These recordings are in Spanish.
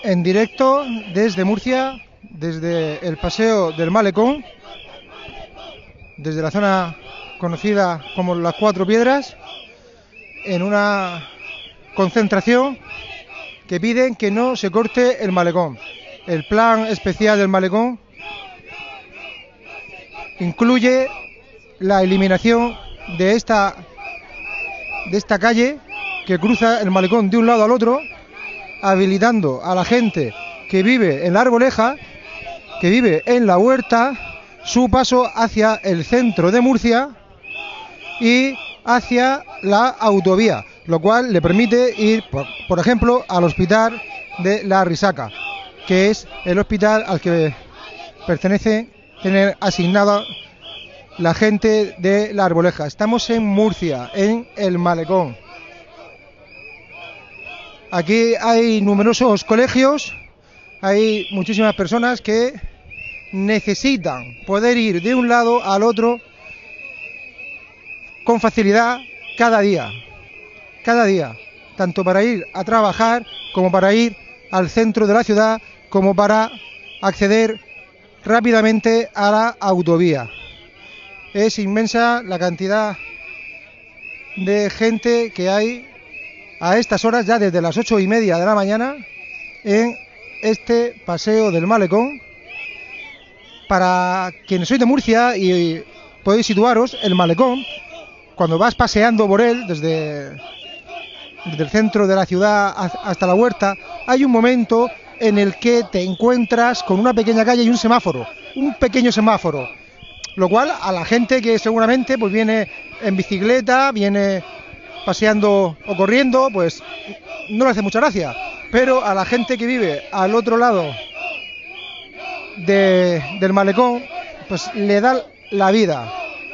en directo desde Murcia, desde el Paseo del Malecón, desde la zona conocida como las Cuatro Piedras, en una concentración que piden que no se corte el malecón. El plan especial del malecón incluye la eliminación de esta calle que cruza el malecón de un lado al otro, habilitando a la gente que vive en la Arboleja, que vive en la Huerta, su paso hacia el centro de Murcia y hacia la autovía, lo cual le permite ir, por ejemplo, al hospital de la Risaca, que es el hospital al que pertenece tener asignada la gente de la Arboleja. Estamos en Murcia, en el malecón. Aquí hay numerosos colegios, hay muchísimas personas que necesitan poder ir de un lado al otro con facilidad cada día, tanto para ir a trabajar como para ir al centro de la ciudad, como para acceder rápidamente a la autovía. Es inmensa la cantidad de gente que hay a estas horas, ya desde las 8:30 de la mañana, en este paseo del malecón. Para quienes sois de Murcia y podéis situaros, el malecón, cuando vas paseando por él desde el centro de la ciudad hasta la Huerta, hay un momento en el que te encuentras con una pequeña calle y un semáforo, un pequeño semáforo, lo cual a la gente que seguramente pues viene en bicicleta, viene paseando o corriendo, pues no le hace mucha gracia, pero a la gente que vive al otro lado del malecón, pues le da la vida,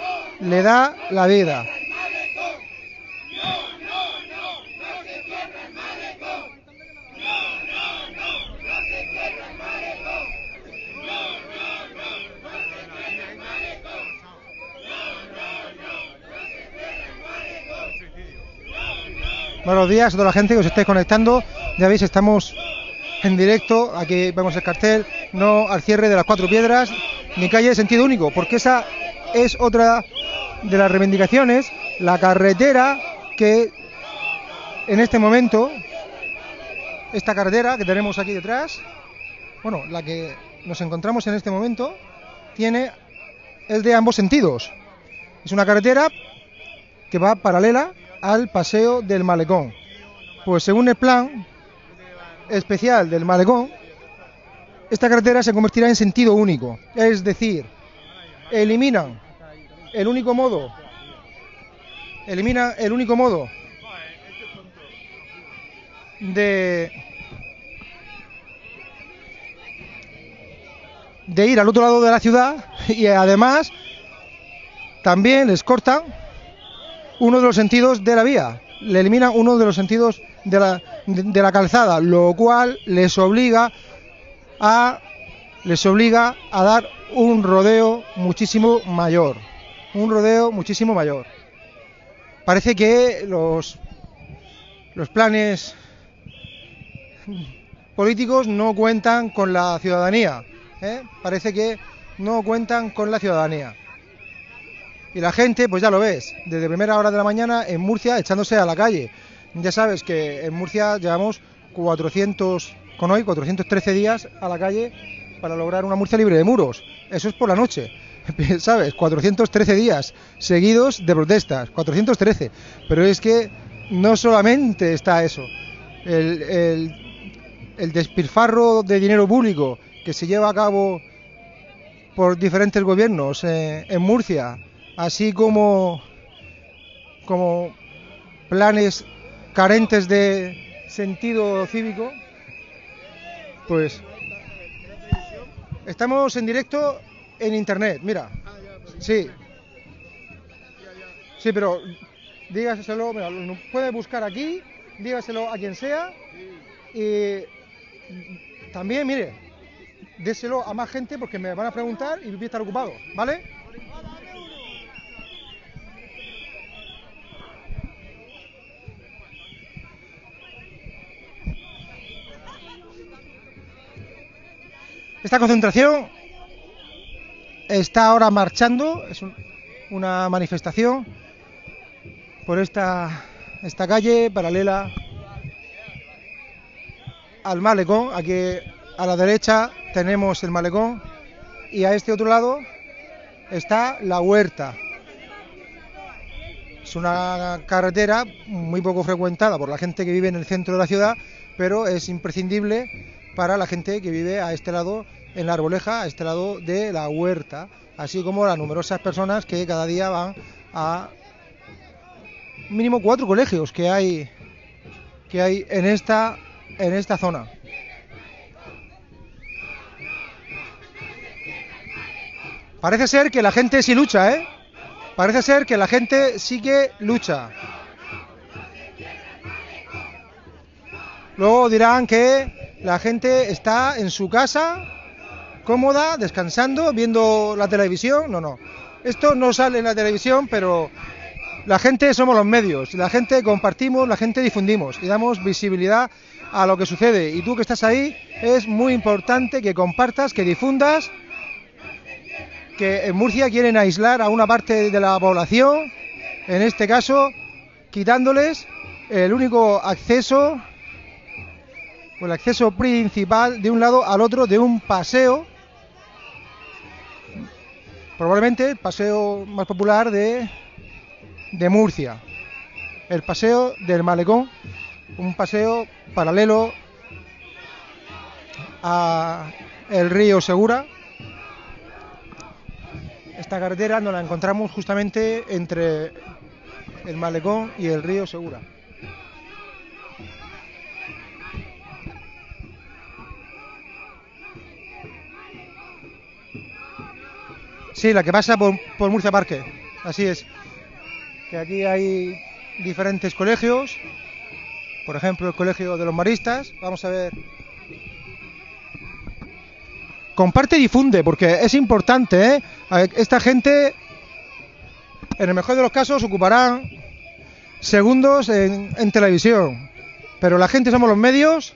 Buenos días a toda la gente que os estáis conectando. Ya veis, estamos en directo. Aquí vemos el cartel: no al cierre de las Cuatro Piedras ni calle de sentido único, porque esa es otra de las reivindicaciones. La carretera que en este momento, esta carretera que tenemos aquí detrás, bueno, la que nos encontramos en este momento, es de ambos sentidos. Es una carretera que va paralela al paseo del malecón. Pues según el plan especial del malecón, esta carretera se convertirá en sentido único, es decir, eliminan el único modo de ir al otro lado de la ciudad, y además también les cortan uno de los sentidos de la vía, le eliminan uno de los sentidos de la calzada, lo cual les obliga a dar un rodeo muchísimo mayor. Parece que los planes políticos no cuentan con la ciudadanía, Parece que no cuentan con la ciudadanía. Y la gente, pues ya lo ves, desde primera hora de la mañana en Murcia echándose a la calle. Ya sabes que en Murcia llevamos 413 días a la calle para lograr una Murcia libre de muros. Eso es por la noche, ¿sabes? 413 días seguidos de protestas, 413. Pero es que no solamente está eso, el despilfarro de dinero público que se lleva a cabo por diferentes gobiernos en Murcia, así como planes carentes de sentido cívico. Pues estamos en directo en internet, mira. Sí, pero dígaselo, mira, lo puede buscar aquí, dígaselo a quien sea, y también, mire, déselo a más gente porque me van a preguntar y voy a estar ocupado, ¿vale? Esta concentración está ahora marchando, es una manifestación por esta calle paralela al malecón. Aquí a la derecha tenemos el malecón y a este otro lado está la huerta. Es una carretera muy poco frecuentada por la gente que vive en el centro de la ciudad, pero es imprescindible para la gente que vive a este lado, en la Arboleja, a este lado de la huerta, así como las numerosas personas que cada día van a mínimo 4 colegios que hay en esta zona. Parece ser que la gente sí lucha, ¿eh? Parece ser que la gente sí que lucha. Luego dirán que la gente está en su casa, cómoda, descansando, viendo la televisión. No. Esto no sale en la televisión, pero la gente somos los medios. La gente compartimos, la gente difundimos y damos visibilidad a lo que sucede. Y tú que estás ahí, es muy importante que compartas, que difundas que en Murcia quieren aislar a una parte de la población, en este caso quitándoles el único acceso, o el acceso principal de un lado al otro de un paseo, probablemente el paseo más popular de Murcia, el paseo del Malecón, un paseo paralelo a el río Segura. Esta carretera nos la encontramos justamente entre el Malecón y el río Segura. Sí, la que pasa por Murcia Parque, así es. Que aquí hay diferentes colegios, por ejemplo el colegio de los maristas. Vamos a ver. Comparte y difunde, porque es importante, ¿eh? Esta gente, en el mejor de los casos, ocuparán segundos en televisión, pero la gente somos los medios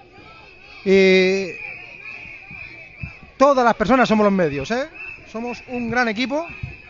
y todas las personas somos los medios, ¿eh? Somos un gran equipo.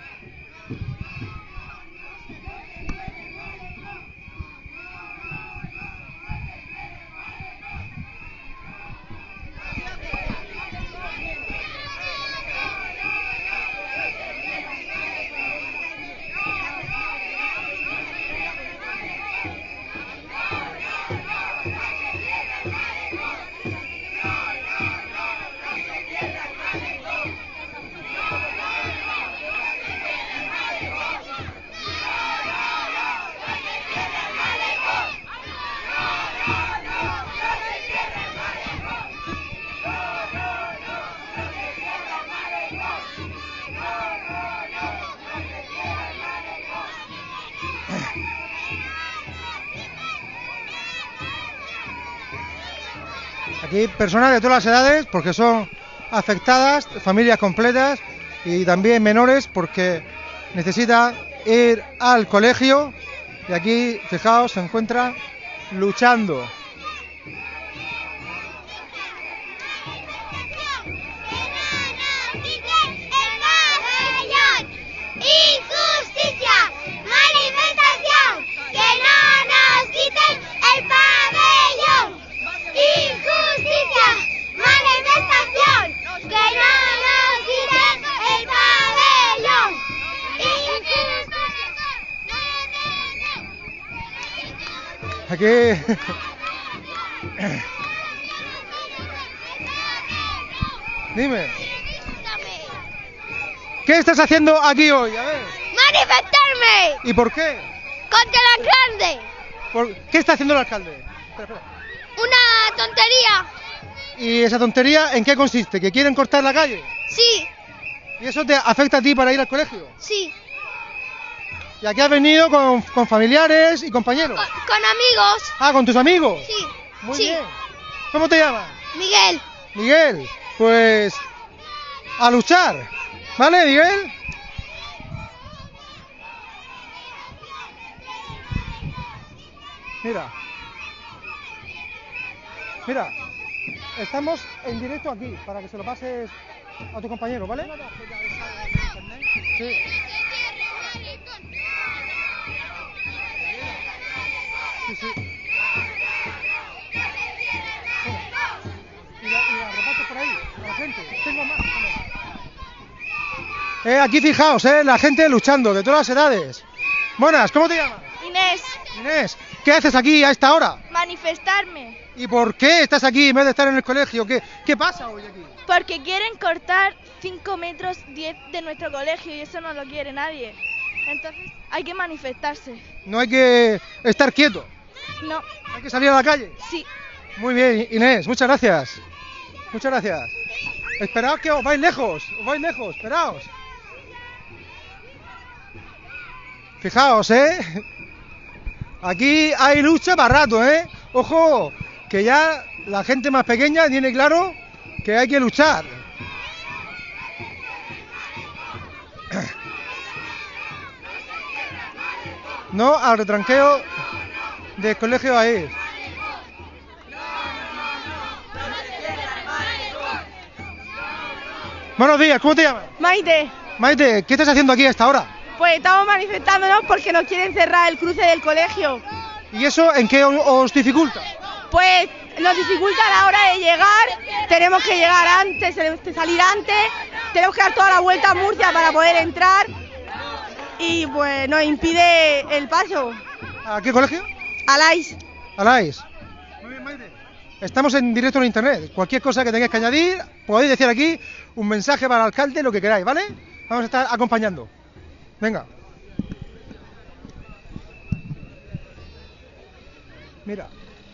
Aquí personas de todas las edades, porque son afectadas, familias completas y también menores, porque necesitan ir al colegio. Y aquí, fijaos, se encuentran luchando. Aquí dime, ¿qué estás haciendo aquí hoy? A ver. ¡Manifestarme! ¿Y por qué? ¡Contra el alcalde! ¿Qué está haciendo el alcalde? Espera. ¡Una tontería! ¿Y esa tontería en qué consiste? ¿Que quieren cortar la calle? Sí. ¿Y eso te afecta a ti para ir al colegio? Sí. ¿Y aquí has venido con familiares y compañeros? Con amigos. Ah, ¿con tus amigos? Sí. Muy sí. bien. ¿Cómo te llamas? Miguel. Miguel, pues a luchar, ¿vale, Miguel? Mira. estamos en directo aquí, para que se lo pases a tu compañero, ¿vale? Sí. Sí, sí. Y la reparto por ahí, a la gente. Tengo más. Aquí fijaos, la gente luchando, de todas las edades. Buenas, ¿cómo te llamas? Inés, Inés, ¿qué haces aquí a esta hora? manifestarme. ¿Y por qué estás aquí en vez de estar en el colegio? ¿Qué pasa hoy aquí? Porque quieren cortar 5 metros 10 de nuestro colegio y eso no lo quiere nadie. Entonces hay que manifestarse. No hay que estar quieto, No, hay que salir a la calle. sí. Muy bien, Inés, muchas gracias. Muchas gracias. Esperaos que os vais lejos, esperaos. Fijaos, aquí hay lucha para rato, Ojo, que ya la gente más pequeña tiene claro que hay que luchar. No al retranqueo del colegio ahí. Buenos días, ¿cómo te llamas? Maite, Maite, ¿qué estás haciendo aquí a esta hora? pues estamos manifestándonos porque nos quieren cerrar el cruce del colegio. ¿Y eso en qué os dificulta? Pues nos dificulta a la hora de llegar, tenemos que llegar antes, salir antes, tenemos que dar toda la vuelta a Murcia para poder entrar y pues nos impide el paso. ¿A qué colegio? Alais. Alais. Muy bien, Maite. Estamos en directo en internet. Cualquier cosa que tengáis que añadir, podéis decir aquí un mensaje para el alcalde, lo que queráis, ¿vale? Vamos a estar acompañando. Venga. Mira.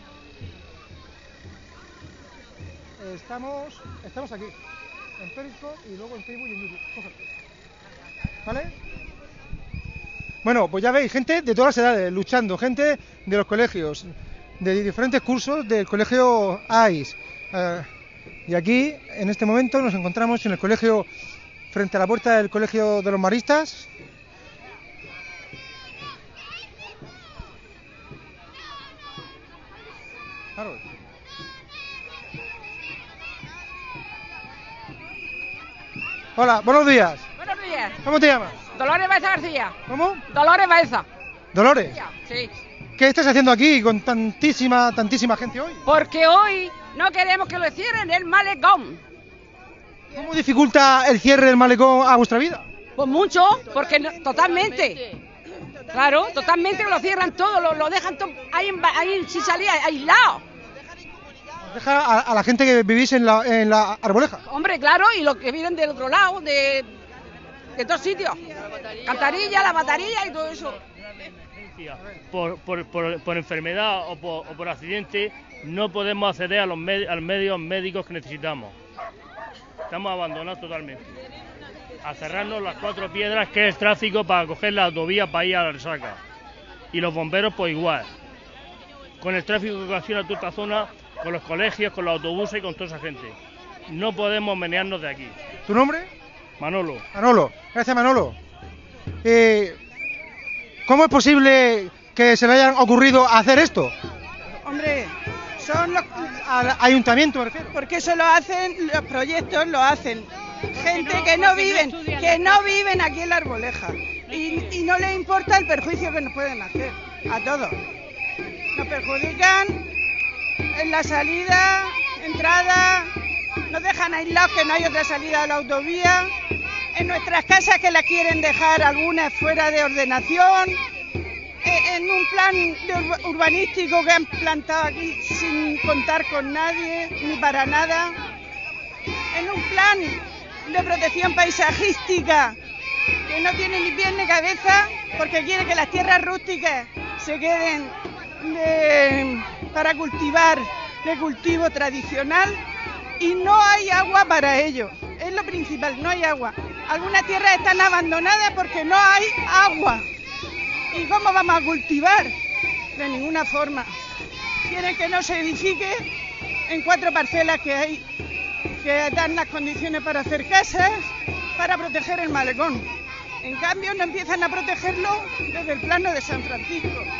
Estamos aquí, en Periscope y luego en Facebook y en YouTube. Cógelo. ¿Vale? Bueno, pues ya veis, gente de todas las edades luchando, gente de los colegios, de diferentes cursos del colegio AIS. Y aquí, en este momento, nos encontramos en el colegio, frente a la puerta del colegio de los maristas. Claro. Hola, buenos días. Buenos días. ¿Cómo te llamas? Dolores Baeza García. ¿Cómo? Dolores Baeza. Dolores. Sí. ¿Qué estás haciendo aquí con tantísima gente hoy? Porque hoy no queremos que lo cierren el malecón. ¿Cómo dificulta el cierre del malecón a vuestra vida? Pues mucho, porque totalmente. Claro, totalmente lo cierran todo, lo dejan todo ahí sin salida, aislado. Deja a la gente que vivís en la Arboleja. Hombre, claro, y los que viven del otro lado, de todos sitios. Cantarilla, la Matarilla y todo eso. Por enfermedad o por accidente no podemos acceder a los medios médicos que necesitamos. Estamos abandonados totalmente. A cerrarnos las 4 piedras, que es tráfico para coger la autovía para ir a la Resaca. Y los bomberos pues igual. Con el tráfico que ocasiona toda esta zona, con los colegios, con los autobuses y con toda esa gente. No podemos menearnos de aquí. ¿Tu nombre? Manolo. Manolo. Gracias, Manolo. ¿Cómo es posible que se le hayan ocurrido hacer esto? Hombre, son los... Al ayuntamiento, me refiero. Porque eso lo hacen, los proyectos lo hacen gente que no viven aquí en la Arboleja y no les importa el perjuicio que nos pueden hacer a todos. Nos perjudican en la salida, entrada, nos dejan aislados que no hay otra salida a la autovía, en nuestras casas que las quieren dejar algunas fuera de ordenación, en un plan urbanístico que han plantado aquí sin contar con nadie, ni para nada, en un plan de protección paisajística que no tiene ni pies ni cabeza porque quiere que las tierras rústicas se queden para cultivar de cultivo tradicional y no hay agua para ello, es lo principal, no hay agua. Algunas tierras están abandonadas porque no hay agua. ¿Y cómo vamos a cultivar? De ninguna forma. Quieren que no se edifique en 4 parcelas que hay, que dan las condiciones para hacer casas, para proteger el malecón. En cambio, no empiezan a protegerlo desde el plano de San Francisco.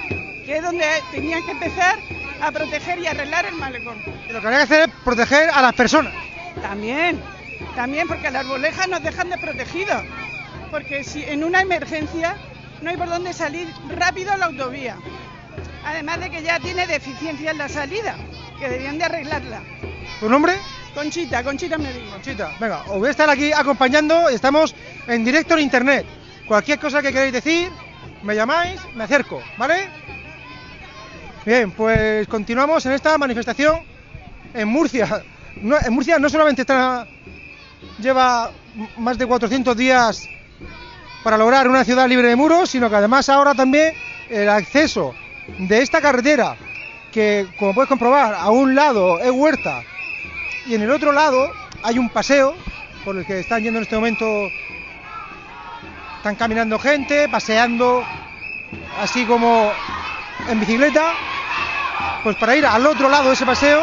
que es donde tenían que empezar a proteger y arreglar el malecón. Y lo que habría que hacer es proteger a las personas. También, porque las arbolejas nos dejan desprotegidos, porque si en una emergencia no hay por dónde salir rápido a la autovía, además de que ya tiene deficiencia en la salida, que debían de arreglarla. ¿Tu nombre? Conchita me digo. Conchita, venga, os voy a estar aquí acompañando, estamos en directo en internet. Cualquier cosa que queráis decir, me llamáis, me acerco, ¿vale? Bien, pues continuamos en esta manifestación en Murcia. En Murcia no solamente lleva más de 400 días para lograr una ciudad libre de muros, sino que además ahora también el acceso de esta carretera, que como puedes comprobar, a un lado es huerta y en el otro lado hay un paseo por el que están yendo en este momento, están caminando gente, paseando, así como en bicicleta, pues para ir al otro lado de ese paseo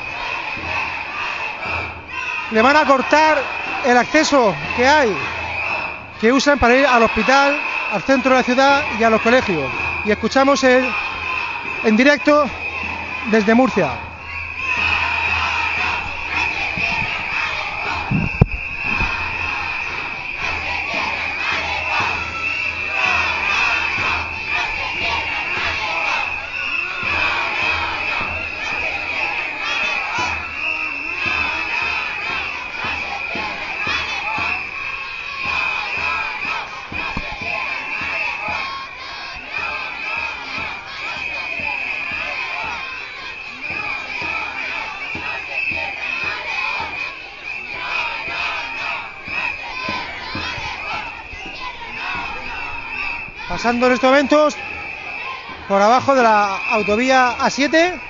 le van a cortar el acceso que usan para ir al hospital, al centro de la ciudad y a los colegios. Y escuchamos en directo desde Murcia. Pasando en estos momentos por abajo de la autovía A7,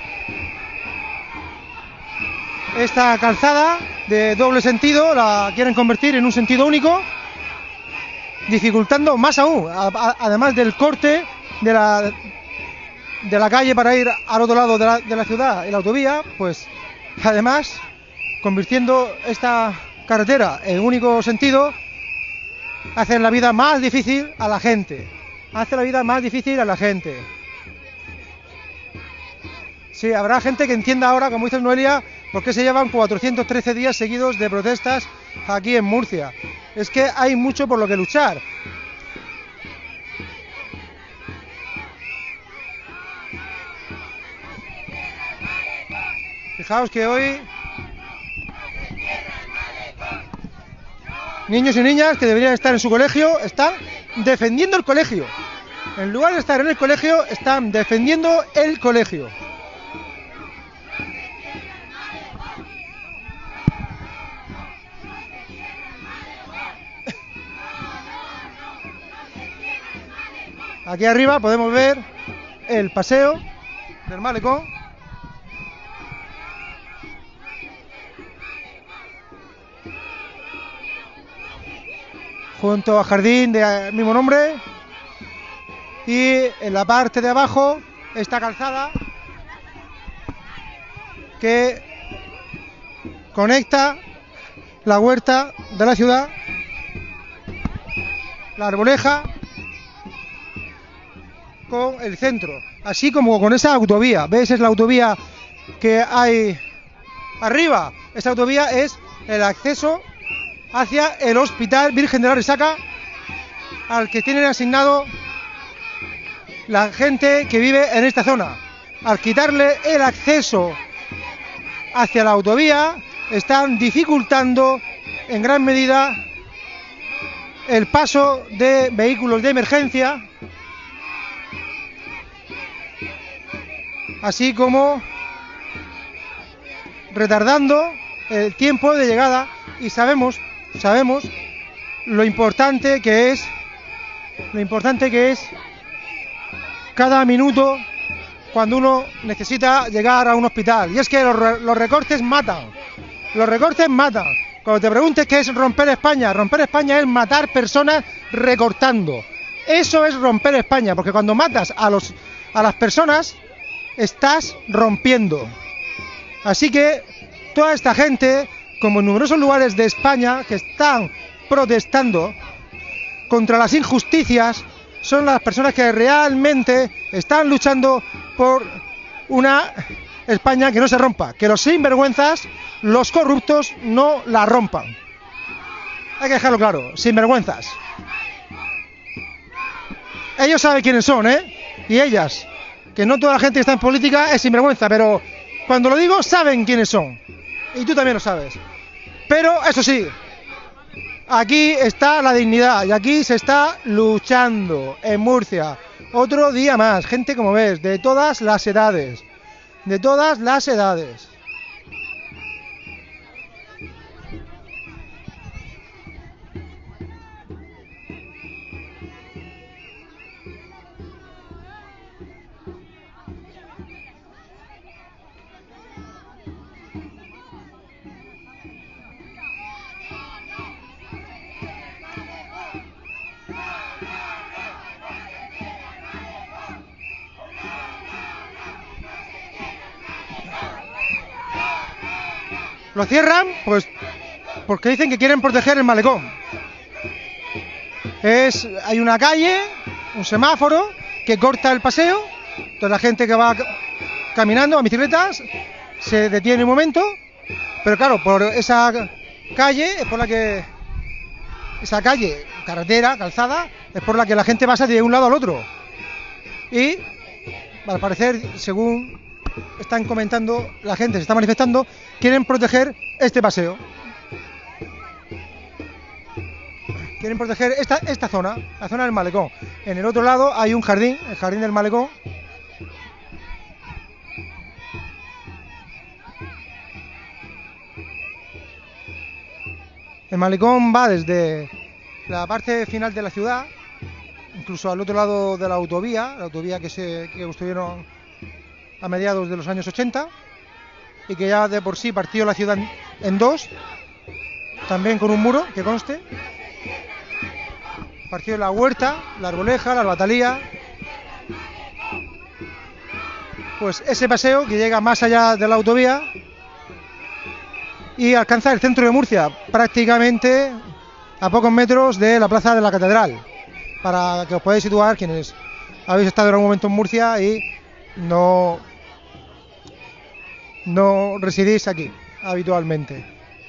esta calzada de doble sentido la quieren convertir en un sentido único, dificultando más aún, además del corte de la calle para ir al otro lado de la ciudad y la autovía, pues además convirtiendo esta carretera en único sentido, hacen la vida más difícil a la gente. Sí, habrá gente que entienda ahora, como dice Noelia, por qué se llevan 413 días seguidos de protestas aquí en Murcia. Es que hay mucho por lo que luchar. Fijaos que hoy niños y niñas que deberían estar en su colegio están defendiendo el colegio. En lugar de estar en el colegio, están defendiendo el colegio. Aquí arriba podemos ver el paseo del malecón. Junto al jardín del mismo nombre, y en la parte de abajo esta calzada que conecta la huerta de la ciudad, la Arboleja, con el centro, así como con esa autovía. ¿Ves? Es la autovía que hay arriba. Esa autovía es el acceso hacia el Hospital Virgen de la Resaca, al que tienen asignado la gente que vive en esta zona. Al quitarle el acceso hacia la autovía, están dificultando en gran medida el paso de vehículos de emergencia, así como retardando el tiempo de llegada. Y sabemos lo importante que es cada minuto cuando uno necesita llegar a un hospital. Y es que los recortes matan. Cuando te preguntes qué es romper España es matar personas recortando. Eso es romper España, porque cuando matas a las personas estás rompiendo. Así que toda esta gente, como en numerosos lugares de España, que están protestando contra las injusticias, son las personas que realmente están luchando por una España que no se rompa, que los sinvergüenzas, los corruptos no la rompan. Hay que dejarlo claro, sinvergüenzas. Ellos saben quiénes son, y ellas, que no toda la gente que está en política es sinvergüenza, pero cuando lo digo saben quiénes son, y tú también lo sabes. Pero eso sí, aquí está la dignidad y aquí se está luchando en Murcia. Otro día más, gente como ves, de todas las edades, de todas las edades. Lo cierran, pues, porque dicen que quieren proteger el malecón. Hay una calle, un semáforo que corta el paseo. Entonces la gente que va caminando a bicicletas se detiene un momento, pero claro, por esa calle es por la que carretera, calzada, es por la que la gente pasa de un lado al otro. Y al parecer, según están comentando, la gente se está manifestando, quieren proteger este paseo. Quieren proteger esta zona, la zona del malecón. En el otro lado hay un jardín, el jardín del malecón. El malecón va desde la parte final de la ciudad, incluso al otro lado de la autovía que construyeron a mediados de los años 80 y que ya de por sí partió la ciudad en dos, también con un muro, que conste. Partió la Huerta, la Arboleja, la Albatalía. Pues ese paseo que llega más allá de la autovía y alcanza el centro de Murcia, prácticamente a pocos metros de la plaza de la Catedral, para que os podáis situar quienes habéis estado en algún momento en Murcia y no residís aquí habitualmente.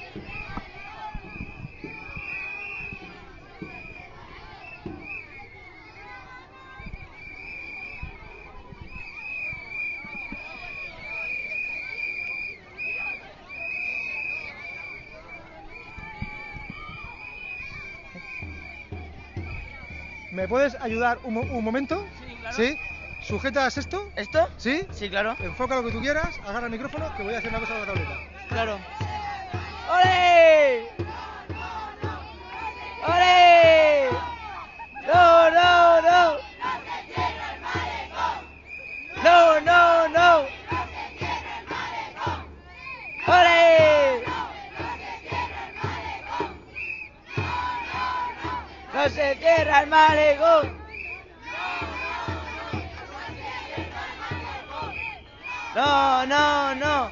¿Me puedes ayudar un momento? Sí, claro. ¿Sí? ¿Sujetas esto? ¿Esto? ¿Sí? Sí, claro. Enfoca lo que tú quieras, agarra el micrófono, que voy a hacer una cosa con la tableta. Claro. ¡Ole! ¡Ole! ¡No, no, no! ¡No, no, no! ¡Ole! ¡No se cierra el malecón! No, no, no.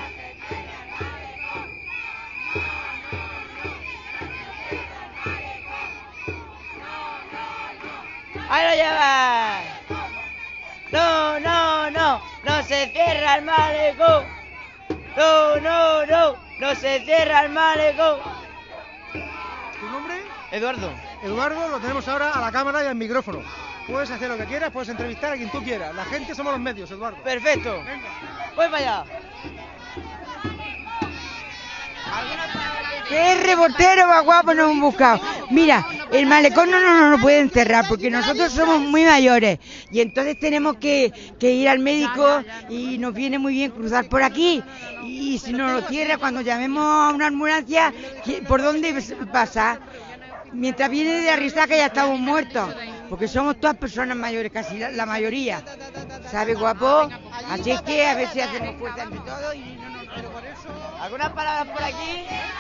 Ahí lo llevas. No, no, no. No se cierra el malecón. No, no, no. No se cierra el malecón. ¿Tu nombre? Eduardo. Eduardo, lo tenemos ahora a la cámara y al micrófono. Puedes hacer lo que quieras, puedes entrevistar a quien tú quieras. La gente somos los medios, Eduardo. Perfecto. Venga. Voy para allá. ¿Qué reportero más guapo nos hemos buscado? Mira, el malecón no nos lo pueden cerrar porque nosotros somos muy mayores y entonces tenemos que ir al médico y nos viene muy bien cruzar por aquí. Y si nos lo cierra, cuando llamemos a una ambulancia, ¿por dónde pasa? Mientras viene de Arrisaca ya estamos muertos, porque somos todas personas mayores, casi la mayoría. ¿Sabes, guapo? Así es que a ver si hacemos fuerza entre todos y no nos quedamos por eso. ¿Algunas palabras por aquí?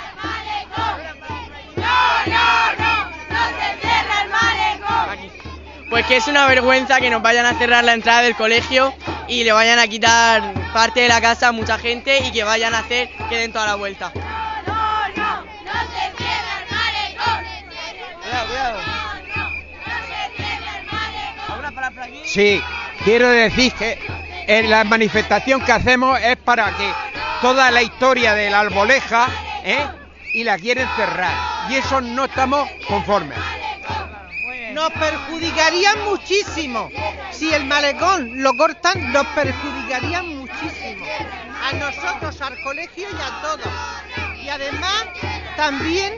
¡No se cierra el malecón! Pues que es una vergüenza que nos vayan a cerrar la entrada del colegio y le vayan a quitar parte de la casa a mucha gente y que vayan a hacer que den toda la vuelta. ¡No se cierra el malecón! Cuidado, cuidado. ¡No se cierra el malecón! Sí, quiero decir que en la manifestación que hacemos es para que toda la historia de la Arboleja, y la quieren cerrar, y eso no estamos conformes. Nos perjudicarían muchísimo. Si el malecón lo cortan, nos perjudicarían muchísimo. A nosotros, al colegio y a todos. Y además, también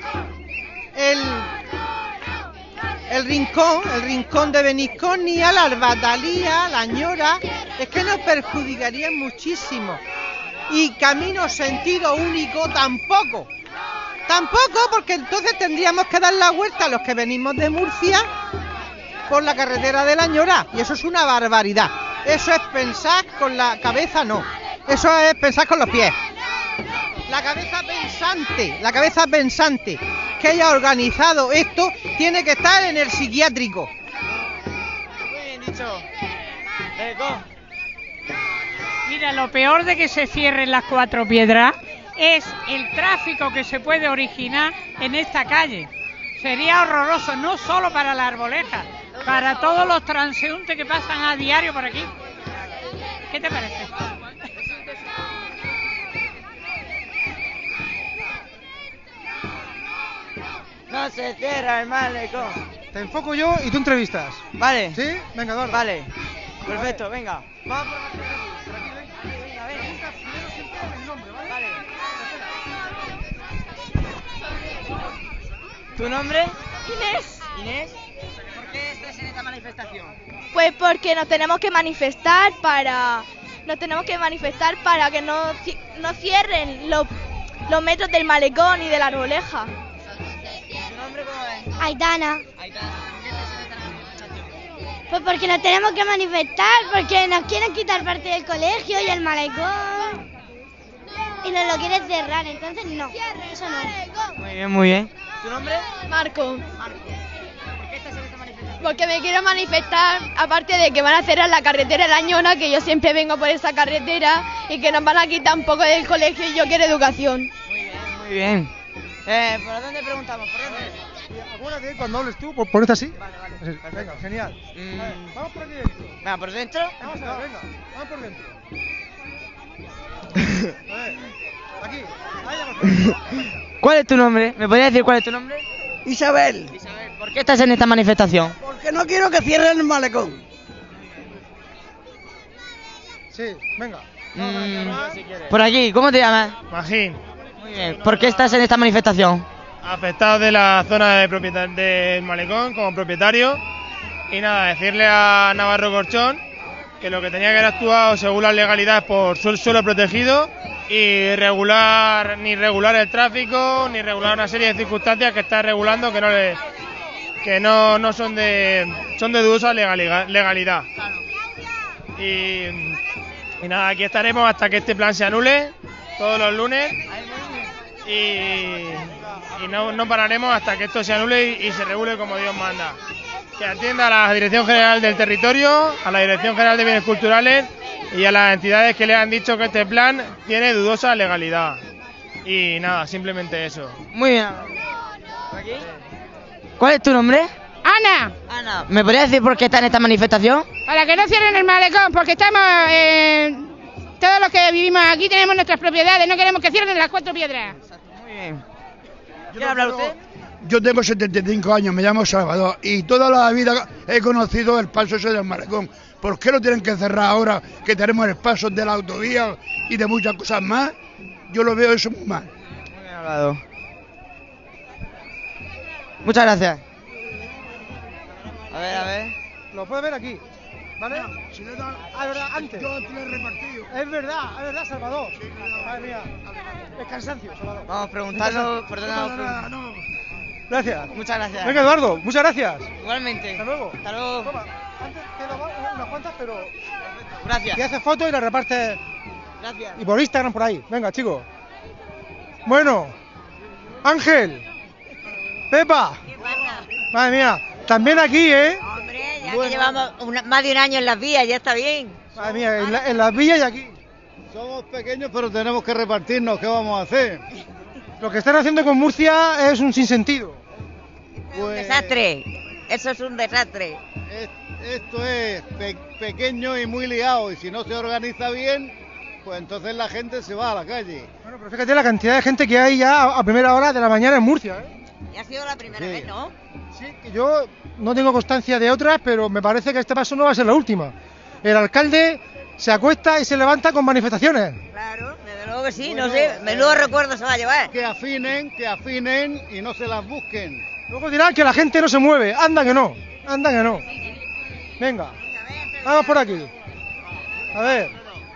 el rincón de Beniscornia, la Albatalía, la Ñora, es que nos perjudicarían muchísimo. Y camino sentido único tampoco. Tampoco, porque entonces tendríamos que dar la vuelta a los que venimos de Murcia por la carretera de la Ñora, y eso es una barbaridad. Eso es pensar con la cabeza, no. Eso es pensar con los pies. La cabeza pensante que haya organizado esto tiene que estar en el psiquiátrico. Muy bien dicho. Mira, lo peor de que se cierren las Cuatro Piedras es el tráfico que se puede originar en esta calle. Sería horroroso, no solo para la Arboleja, para todos los transeúntes que pasan a diario por aquí. ¿Qué te parece? No se cierra el malecón. Te enfoco yo y tú entrevistas. Vale. ¿Sí? Venga, Eduardo. Vale. Perfecto, venga. Vamos por aquí. Venga, ven. Vale. ¿Tu nombre? Inés. Inés. ¿Por qué estás en esta manifestación? Pues porque nos tenemos que manifestar para que no cierren los metros del malecón y de la Arboleja. ¿Tu nombre cómo es? Aitana. Aitana. ¿Por qué estás en esta manifestación? Pues porque nos tenemos que manifestar, porque nos quieren quitar parte del colegio y el malecón. Y nos lo quieren cerrar, entonces no. Eso no. Muy bien, muy bien. ¿Tu nombre? Marco. Marco. ¿Por qué estás en esta manifestación? Porque me quiero manifestar, aparte de que van a cerrar la carretera de la Ñona, que yo siempre vengo por esa carretera, y que nos van a quitar un poco del colegio y yo quiero educación. Muy bien. ¿Por dónde preguntamos? ¿Por dónde? Acuérdate, cuando hables tú, ponete así. Vale. Venga, genial. Vamos por aquí dentro. Venga, ¿por dentro? Vamos a ver, venga, vamos por dentro. Aquí, ¿Cuál es tu nombre? ¿Me podrías decir cuál es tu nombre? Isabel. Isabel, ¿por qué estás en esta manifestación? Porque no quiero que cierren el malecón. Sí, venga. Por aquí, ¿cómo te llamas? Magín. Muy bien. ¿Por qué estás en esta manifestación? Afectado de la zona del malecón como propietario. Y nada, decirle a Navarro Corchón que lo que tenía que haber actuado según las legalidades por suelo protegido y ni regular el tráfico, ni regular una serie de circunstancias que está regulando que no son de dudosa legalidad. Y nada, aquí estaremos hasta que este plan se anule todos los lunes y no pararemos hasta que esto se anule y se regule como Dios manda. Que atienda a la Dirección General del Territorio, a la Dirección General de Bienes Culturales y a las entidades que le han dicho que este plan tiene dudosa legalidad. Y nada, simplemente eso. Muy bien. ¿Cuál es tu nombre? Ana. Ana, ¿me podrías decir por qué está en esta manifestación? Para que no cierren el malecón, porque estamos, todos los que vivimos aquí tenemos nuestras propiedades, no queremos que cierren las Cuatro Piedras. Muy bien. ¿Quiere hablar usted? Yo tengo 75 años, me llamo Salvador y toda la vida he conocido el paso ese del malecón. ¿Por qué lo tienen que cerrar ahora que tenemos el paso de la autovía y de muchas cosas más? Yo lo veo eso muy mal. Muy bien hablado. Muchas gracias. A ver. Lo puedes ver aquí, ¿vale? Si le dan, verdad, antes. Yo antes le he repartido. Es verdad, Salvador. Madre mía. Es cansancio, Salvador. Vamos preguntando por dónde no. Gracias. Muchas gracias. Venga, Eduardo, muchas gracias. Igualmente. Hasta luego. Hasta luego. Toma, antes te daba unas cuantas, pero... Gracias. Y haces fotos y las repartes. Gracias. Y por Instagram por ahí. Venga, chicos. Bueno. Ángel. Pepa. Madre mía. También aquí, ¿eh? Hombre, ya que llevamos más de un año en las vías, ya está bien. Madre mía, en las villas y aquí. Somos pequeños, pero tenemos que repartirnos. ¿Qué vamos a hacer? Lo que están haciendo con Murcia es un sinsentido. Un desastre. Eso es un desastre. esto es pequeño y muy liado, y si no se organiza bien, pues entonces la gente se va a la calle. Bueno, pero fíjate la cantidad de gente que hay ya a primera hora de la mañana en Murcia, ¿eh? Y ha sido la primera vez, ¿no? Sí, que yo no tengo constancia de otras, pero me parece que este paso no va a ser la última. El alcalde se acuesta y se levanta con manifestaciones. Claro, desde luego que sí, bueno, no sé, menudo recuerdo se va a llevar. Que afinen y no se las busquen. Luego dirán que la gente no se mueve, anda que no. Venga, vamos por aquí. A ver.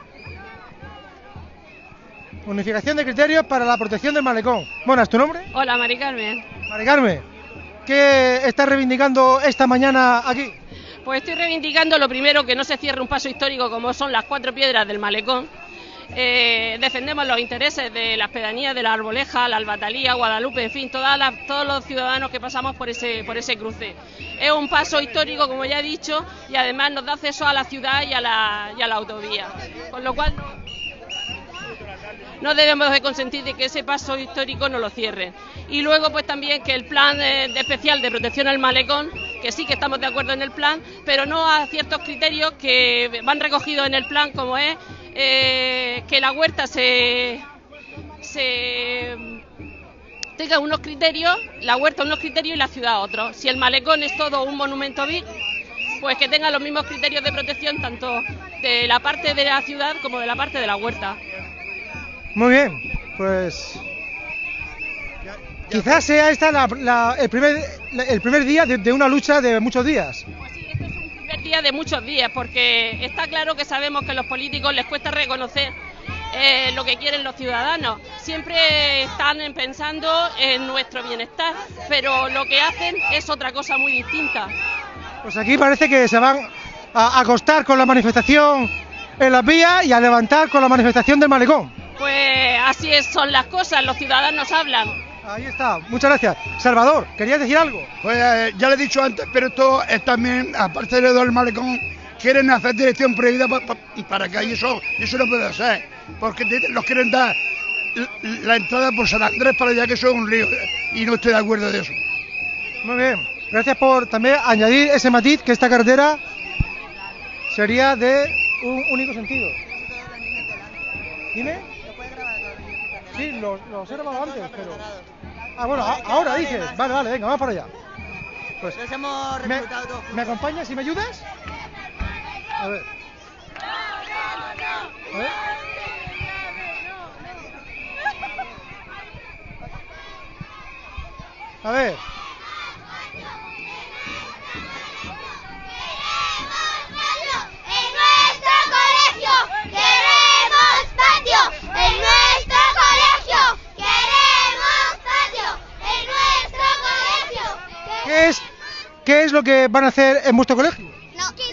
Unificación de criterios para la protección del malecón. Buenas, ¿tu nombre? Hola, Mari Carmen. Mari Carmen, ¿qué estás reivindicando esta mañana aquí? Pues estoy reivindicando lo primero, que no se cierre un paso histórico como son las 4 piedras del malecón. Defendemos los intereses de las pedanías de la Arboleja, la Albatalía, Guadalupe, en fin, todos los ciudadanos que pasamos por ese cruce. Es un paso histórico, como ya he dicho, y además nos da acceso a la ciudad y a la autovía, con lo cual no debemos de consentir de que ese paso histórico no lo cierren. Y luego pues también que el plan especial de protección al malecón, que sí que estamos de acuerdo en el plan, pero no a ciertos criterios que van recogidos en el plan, como es que la huerta tenga unos criterios, la huerta unos criterios y la ciudad otros. Si el malecón es todo un monumento BIC, pues que tenga los mismos criterios de protección tanto de la parte de la ciudad como de la parte de la huerta. Muy bien, pues quizás sea esta el primer día de una lucha de muchos días. Pues sí, este es un primer día de muchos días, porque está claro que sabemos que a los políticos les cuesta reconocer lo que quieren los ciudadanos. Siempre están pensando en nuestro bienestar, pero lo que hacen es otra cosa muy distinta. Pues aquí parece que se van a acostar con la manifestación en las vías y a levantar con la manifestación del malecón. Pues así son las cosas, los ciudadanos hablan. Ahí está, muchas gracias. Salvador, ¿querías decir algo? Pues ya le he dicho antes, pero esto es también, aparte de lo del malecón, quieren hacer dirección prohibida para que ahí eso no puede ser, porque los quieren dar la entrada por San Andrés para allá, que eso es un lío, y no estoy de acuerdo de eso. Muy bien, gracias por también añadir ese matiz, que esta carretera sería de un único sentido. Dime. Sí, lo he grabado antes, pero... Ah, bueno, ahora dices. Vale, venga, vamos para allá. Pues nos hemos reclutado todos. ¿Me acompañas y me ayudas? A ver. A ver. ¿Qué es lo que van a hacer en vuestro colegio? Nos van a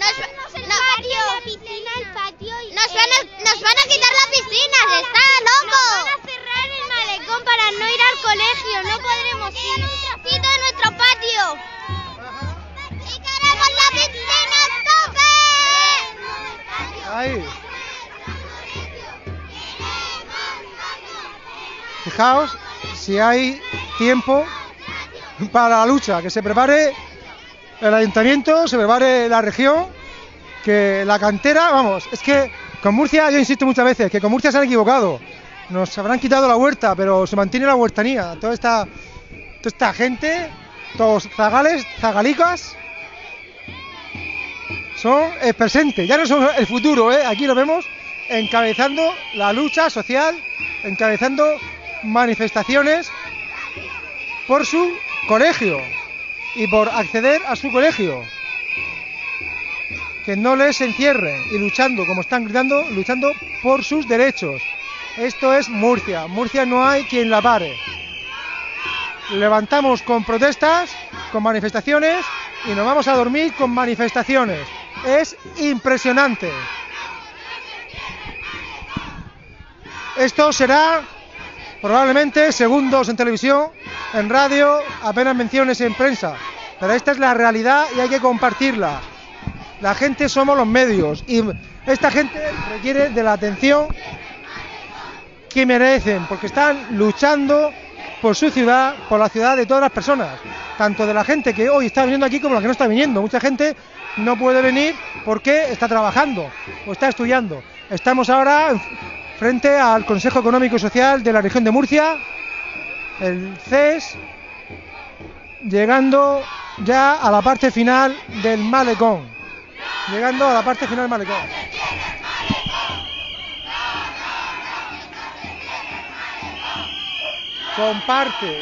quitar la piscina, está loco. Nos van a cerrar el malecón para no ir al colegio, no podremos ir. Un trocito de nuestro patio. Y queremos la piscina a tope. Ahí. Fijaos si hay tiempo para la lucha, que se prepare el ayuntamiento, se prepare la región, que la cantera, vamos, es que con Murcia, yo insisto muchas veces, que con Murcia se han equivocado, nos habrán quitado la huerta, pero se mantiene la huertanía, toda esta gente, todos zagales, zagalicas, son el presente, ya no son el futuro, aquí lo vemos encabezando la lucha social, encabezando manifestaciones por su colegio y por acceder a su colegio, que no les encierren, y luchando, como están gritando, luchando por sus derechos. Esto es Murcia, Murcia no hay quien la pare. Levantamos con protestas, con manifestaciones, y nos vamos a dormir con manifestaciones. Es impresionante. Esto será probablemente segundos en televisión, en radio, apenas menciones en prensa, pero esta es la realidad y hay que compartirla. La gente somos los medios y esta gente requiere de la atención que merecen, porque están luchando por su ciudad, por la ciudad de todas las personas, tanto de la gente que hoy está viniendo aquí como la que no está viniendo. Mucha gente no puede venir porque está trabajando o está estudiando. Estamos ahora frente al Consejo Económico y Social de la región de Murcia, el CES, llegando ya a la parte final del malecón. Comparte.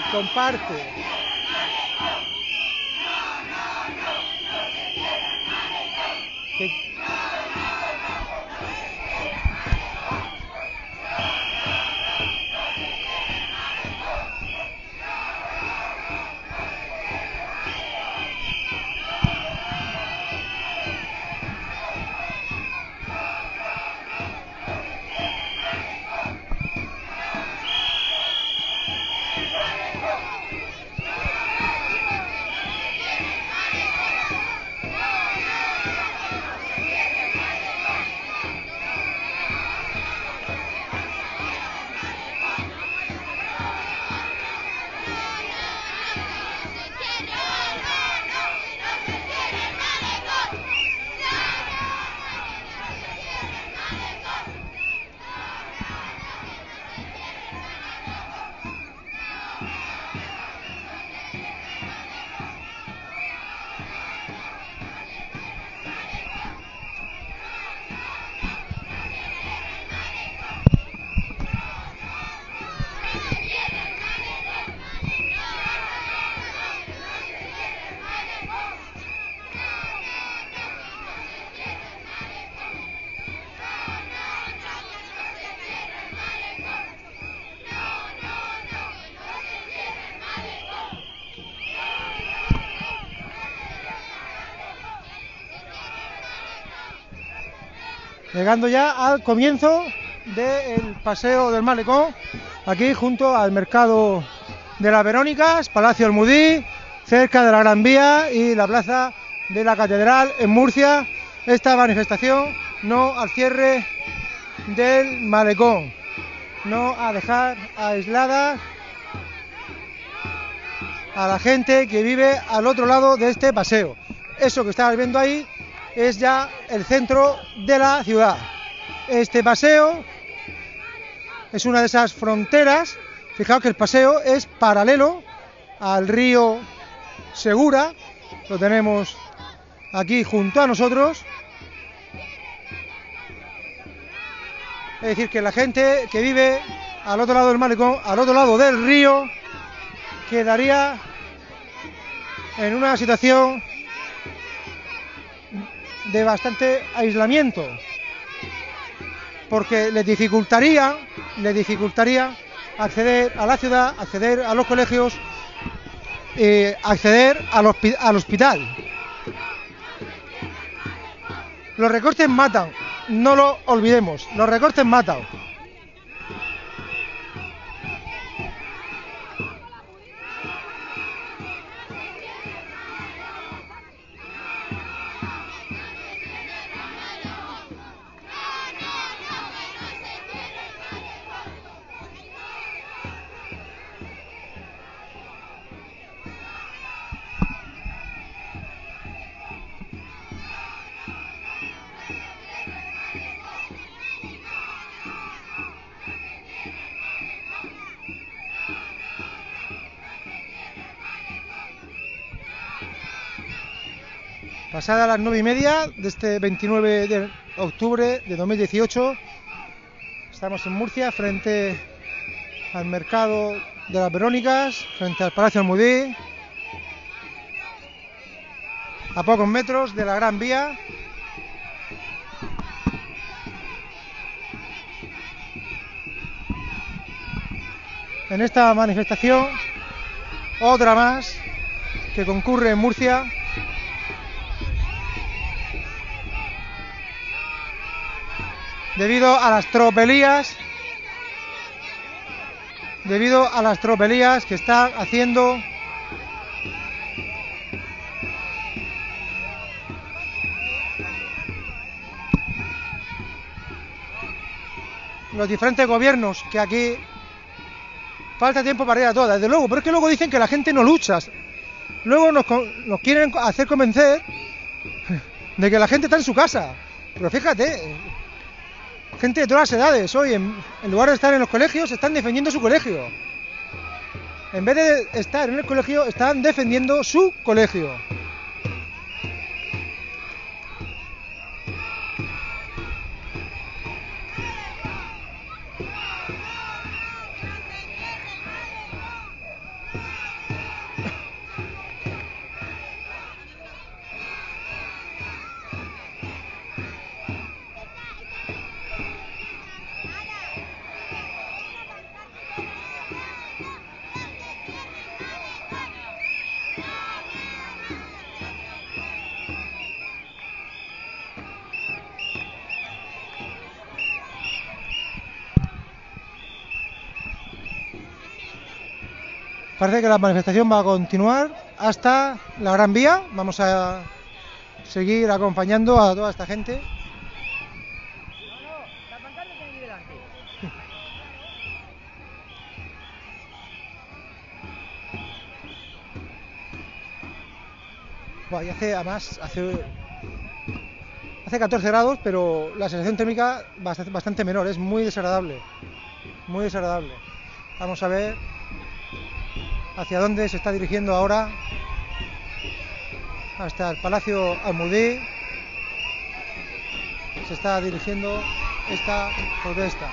Llegando ya al comienzo del paseo del malecón, aquí junto al mercado de las Verónicas, Palacio Almudí, cerca de la Gran Vía y la plaza de la Catedral en Murcia. Esta manifestación no al cierre del malecón, no a dejar aislada a la gente que vive al otro lado de este paseo. Eso que estáis viendo ahí es ya el centro de la ciudad. Este paseo es una de esas fronteras. Fijaos que el paseo es paralelo al río Segura, lo tenemos aquí junto a nosotros. Es decir, que la gente que vive al otro lado del malecón, al otro lado del río, quedaría en una situación de bastante aislamiento, porque les dificultaría acceder a la ciudad, acceder a los colegios, acceder al hospital. Los recortes matan, no lo olvidemos, los recortes matan. Pasadas las 9:30 de este 29 de octubre de 2018, estamos en Murcia, frente al mercado de las Verónicas, frente al Palacio Almudí, a pocos metros de la Gran Vía. En esta manifestación, otra más que concurre en Murcia, debido a las tropelías que están haciendo los diferentes gobiernos que aquí falta tiempo para ir a todas, desde luego, pero es que luego dicen que la gente no lucha. Luego nos quieren hacer convencer de que la gente está en su casa. Pero fíjate, gente de todas las edades hoy, en lugar de estar en los colegios, están defendiendo su colegio. En vez de estar en el colegio, están defendiendo su colegio. Parece que la manifestación va a continuar hasta la Gran Vía. Vamos a seguir acompañando a toda esta gente. Bueno, y hace 14 grados, pero la sensación térmica bastante menor, es muy desagradable. Muy desagradable. Vamos a ver hacia dónde se está dirigiendo ahora, hasta el Palacio Almudí se está dirigiendo esta protesta.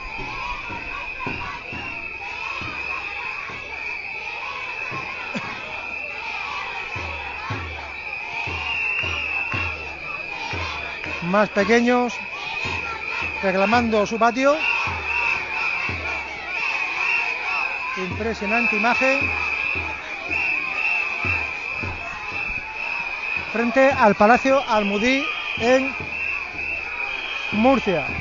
Más pequeños reclamando su patio. Impresionante imagen frente al Palacio Almudí en Murcia.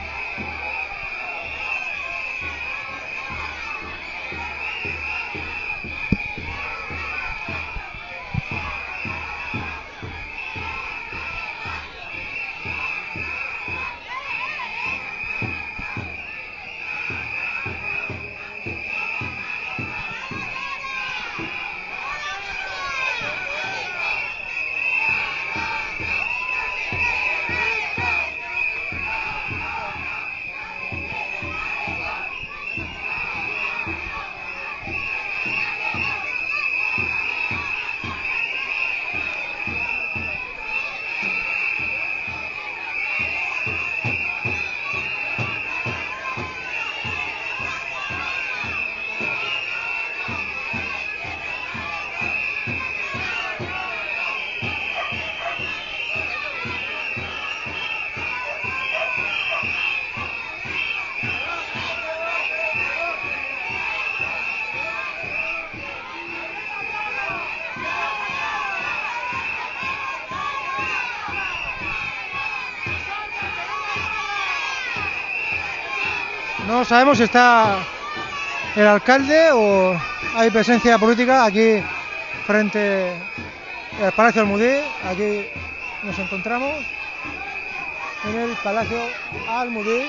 No sabemos si está el alcalde o hay presencia política aquí frente al Palacio Almudí. Aquí nos encontramos en el Palacio Almudí.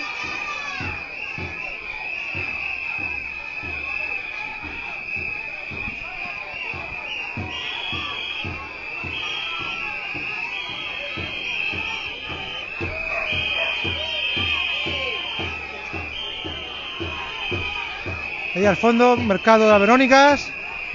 Ahí al fondo, Mercado de las Verónicas.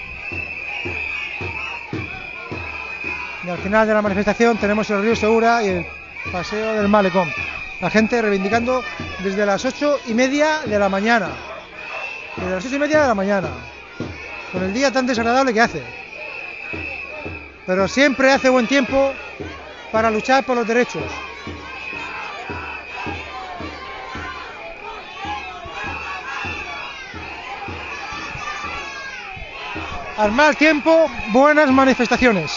Y al final de la manifestación tenemos el río Segura y el paseo del Malecón. La gente reivindicando desde las 8:30 de la mañana. Desde las 8:30 de la mañana. Con el día tan desagradable que hace. Pero siempre hace buen tiempo para luchar por los derechos. Al mal tiempo, buenas manifestaciones.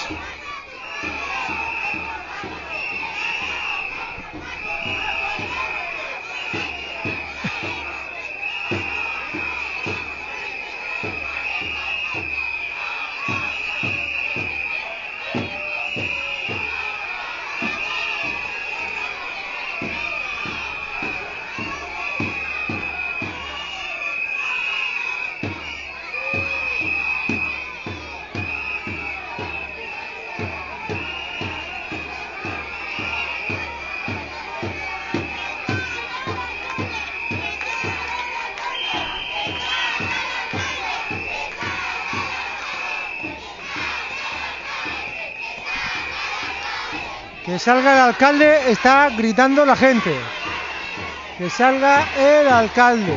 Que salga el alcalde, está gritando la gente. Que salga el alcalde.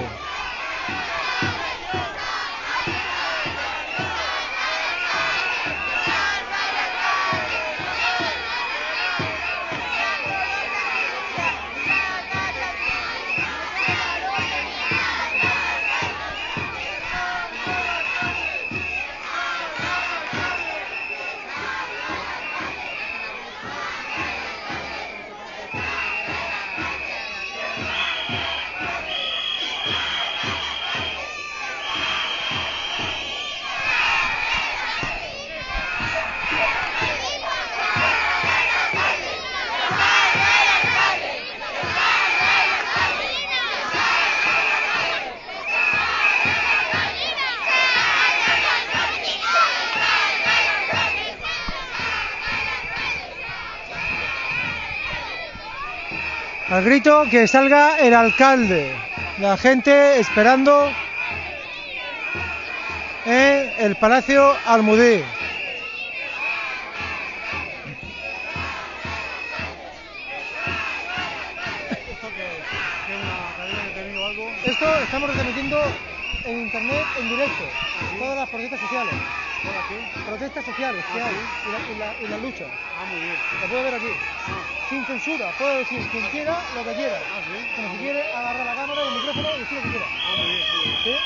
Al grito que salga el alcalde. La gente esperando en el Palacio Almudí. Esto estamos retransmitiendo en internet en directo. Todas las protestas sociales. Protestas sociales que hay y la lucha. Muy bien. Lo puede ver aquí. Sin censura, puede decir quien quiera lo que quiera. Como si quiere agarrar la cámara y el micrófono y decir lo que quiera. Muy bien. ¿Sí?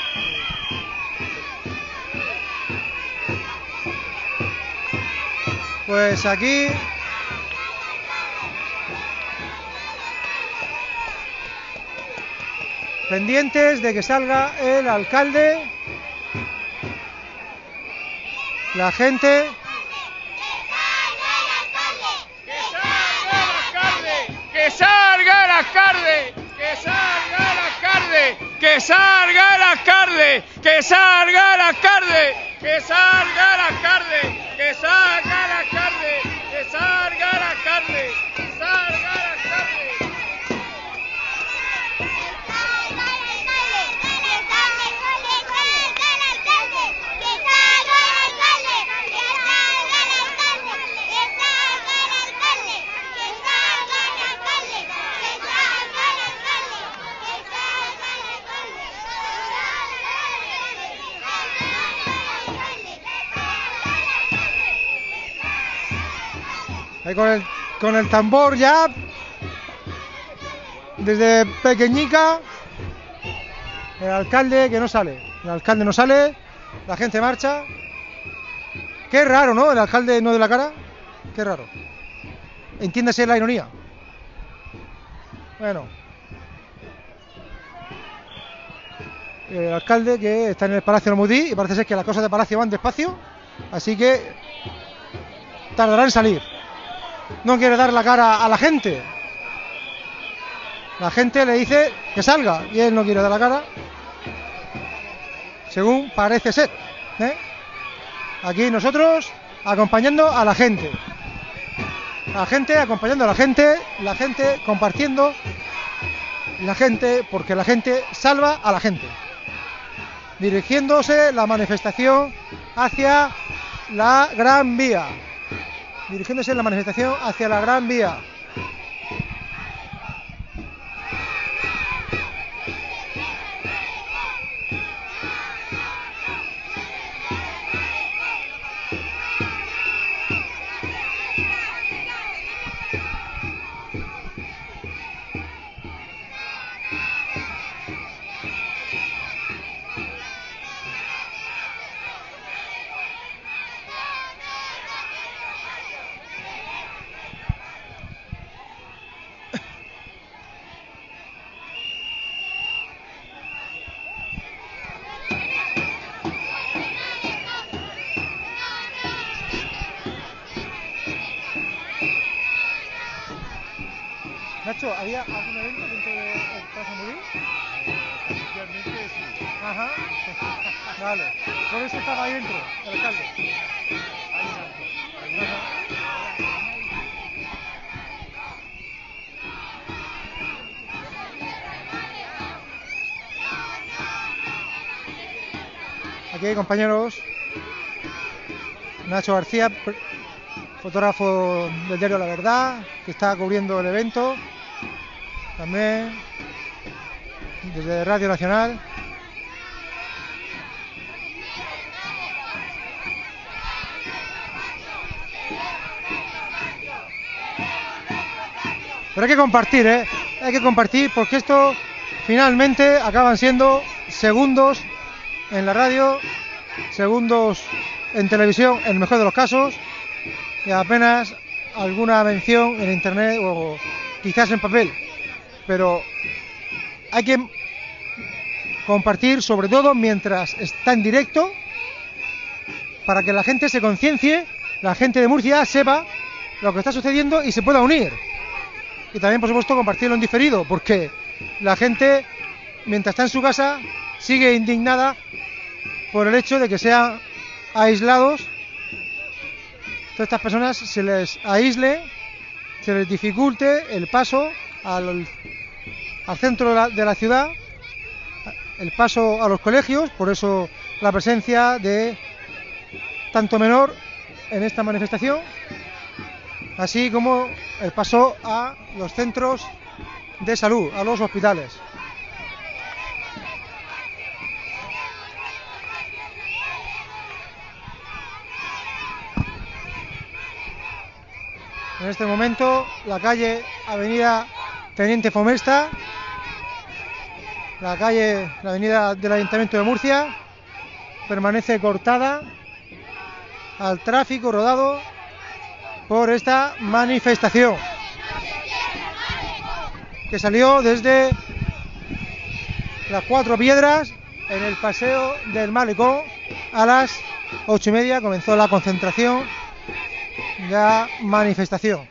Pues aquí pendientes de que salga el alcalde. La gente. ¡Que salga el alcalde! ¡Que salga el alcalde! ¡Que salga el alcalde! ¡Que salga el alcalde! ¡Que salga el alcalde! ¡Que salga el alcalde! ¡Que salga el alcalde! ¡Que salga el alcalde! Ahí con el tambor ya, desde pequeñica, el alcalde que no sale. El alcalde no sale, la gente marcha. Qué raro, ¿no? El alcalde no de la cara. Qué raro. Entiéndase la ironía. Bueno. El alcalde que está en el Palacio Almudí y parece ser que las cosas de Palacio van despacio, así que tardará en salir. No quiere dar la cara a la gente. La gente le dice que salga y él no quiere dar la cara, según parece ser, ¿eh? Aquí nosotros acompañando a la gente. La gente acompañando a la gente compartiendo la gente, porque la gente salva a la gente. Dirigiéndose la manifestación hacia la Gran Vía. Dirigiéndose la manifestación hacia la Gran Vía. Nacho, ¿había algún evento dentro del Palacio Almudí? Oficialmente sí. Ajá. Vale. Por eso estaba ahí dentro, el alcalde. Aquí, compañeros. Nacho García fotógrafo del diario La Verdad, que está cubriendo el evento, también desde Radio Nacional. Pero hay que compartir, hay que compartir, porque esto finalmente acaban siendo segundos en la radio, segundos en televisión, en el mejor de los casos, y apenas alguna mención en internet o quizás en papel. Pero hay que compartir, sobre todo mientras está en directo, para que la gente se conciencie, la gente de Murcia sepa lo que está sucediendo y se pueda unir. Y también, por supuesto, compartirlo en diferido, porque la gente, mientras está en su casa, sigue indignada por el hecho de que sean aislados. Todas estas personas se les aísle, se les dificulte el paso al centro de la ciudad, el paso a los colegios. Por eso la presencia de tanto menor en esta manifestación, así como el paso a los centros de salud, a los hospitales. En este momento la calle Avenida Teniente Fomesta, la avenida del Ayuntamiento de Murcia, permanece cortada al tráfico rodado por esta manifestación que salió desde las Cuatro Piedras en el paseo del Malecón. A las 8:30 comenzó la concentración, la manifestación.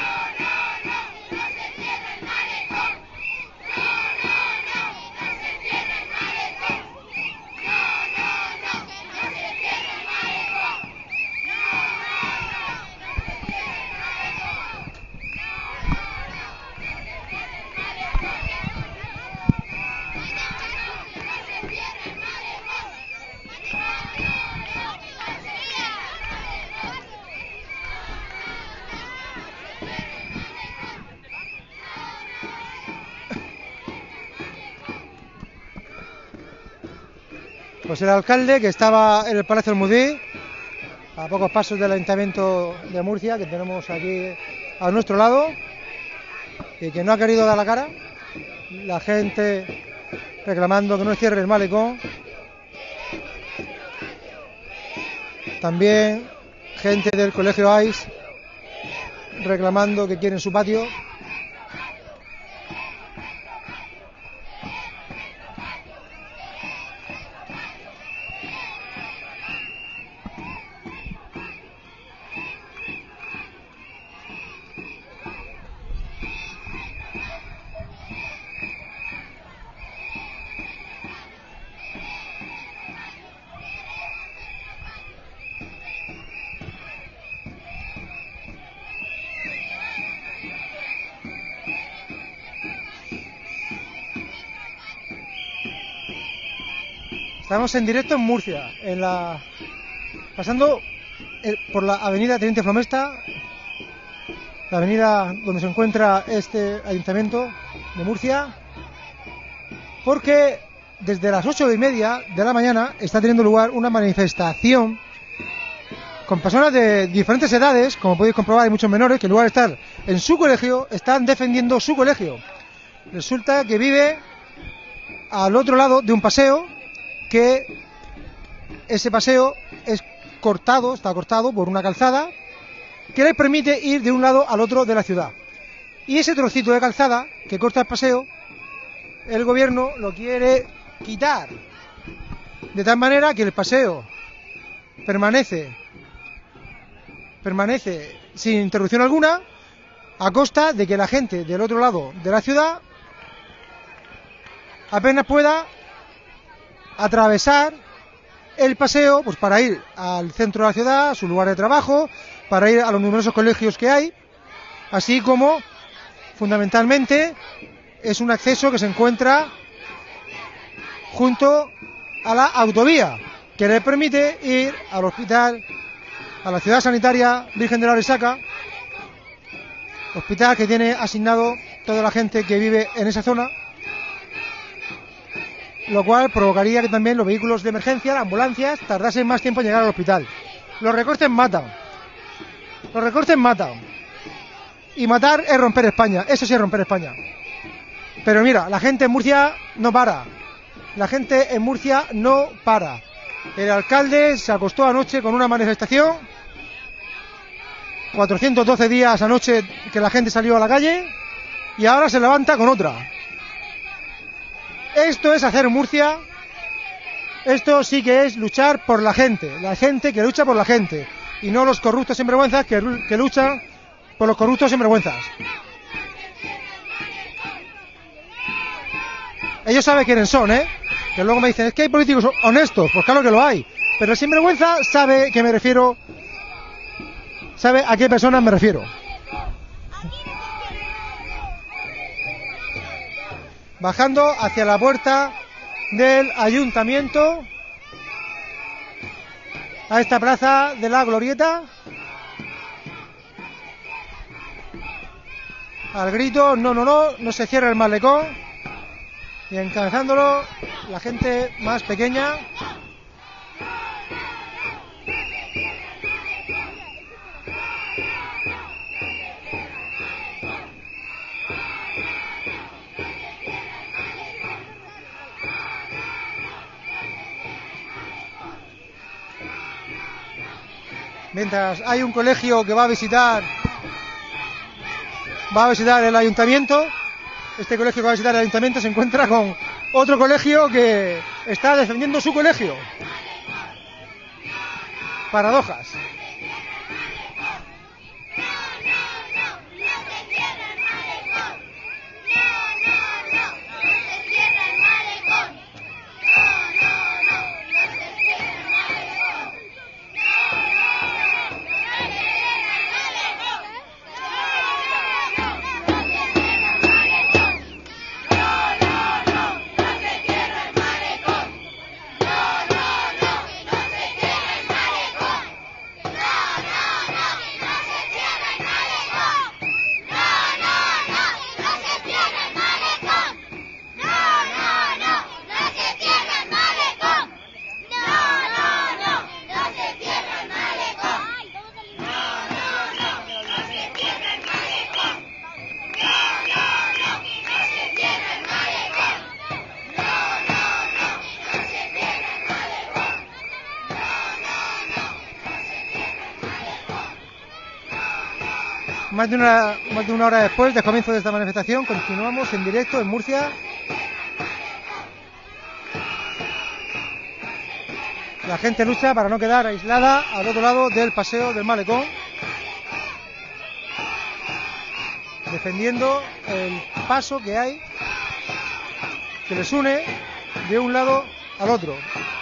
Pues el alcalde, que estaba en el Palacio del Mudí, a pocos pasos del Ayuntamiento de Murcia, que tenemos aquí a nuestro lado, y que no ha querido dar la cara. La gente reclamando que no cierre el malecón. También gente del Colegio AIS reclamando que quieren su patio. Estamos en directo en Murcia, pasando por la avenida Teniente Fomesta, la avenida donde se encuentra este Ayuntamiento de Murcia, porque desde las 8:30 de la mañana está teniendo lugar una manifestación con personas de diferentes edades. Como podéis comprobar, hay muchos menores que en lugar de estar en su colegio, están defendiendo su colegio. Resulta que vive al otro lado de un paseo, que ese paseo está cortado por una calzada que les permite ir de un lado al otro de la ciudad. Y ese trocito de calzada que corta el paseo, el gobierno lo quiere quitar, de tal manera que el paseo permanece sin interrupción alguna, a costa de que la gente del otro lado de la ciudad apenas pueda atravesar el paseo, pues para ir al centro de la ciudad, a su lugar de trabajo, para ir a los numerosos colegios que hay, así como fundamentalmente es un acceso que se encuentra junto a la autovía, que le permite ir al hospital a la Ciudad Sanitaria Virgen de la Risaca, hospital que tiene asignado toda la gente que vive en esa zona, lo cual provocaría que también los vehículos de emergencia, las ambulancias, tardasen más tiempo en llegar al hospital. Los recortes matan. Los recortes matan. Y matar es romper España. Eso sí es romper España. Pero mira, la gente en Murcia no para. La gente en Murcia no para. El alcalde se acostó anoche con una manifestación. 412 días anoche que la gente salió a la calle. Y ahora se levanta con otra. Esto es hacer Murcia. Esto sí que es luchar por la gente que lucha por la gente, y no los corruptos sinvergüenzas que luchan por los corruptos sinvergüenzas. Ellos saben quiénes son, que luego me dicen, es que hay políticos honestos, pues claro que lo hay, pero el sinvergüenza sabe que me refiero, sabe a qué personas me refiero. Bajando hacia la puerta del ayuntamiento, a esta plaza de la Glorieta, al grito no se cierra el malecón, y encabezándolo la gente más pequeña, mientras hay un colegio que va a visitar el ayuntamiento. Este colegio que va a visitar el ayuntamiento se encuentra con otro colegio que está defendiendo su colegio. Paradojas. Más de una hora después del comienzo de esta manifestación, continuamos en directo en Murcia. La gente lucha para no quedar aislada al otro lado del paseo del malecón, defendiendo el paso que hay, que les une de un lado al otro,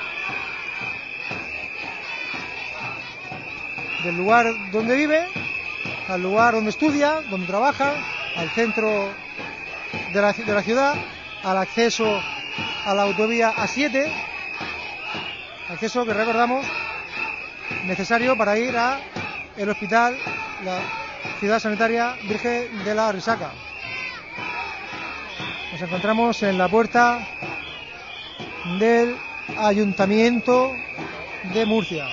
del lugar donde vive al lugar donde estudia, donde trabaja, al centro de la ciudad, al acceso a la autovía A7, acceso que recordamos necesario para ir a el hospital, la Ciudad Sanitaria Virgen de la Risaca. Nos encontramos en la puerta del Ayuntamiento de Murcia.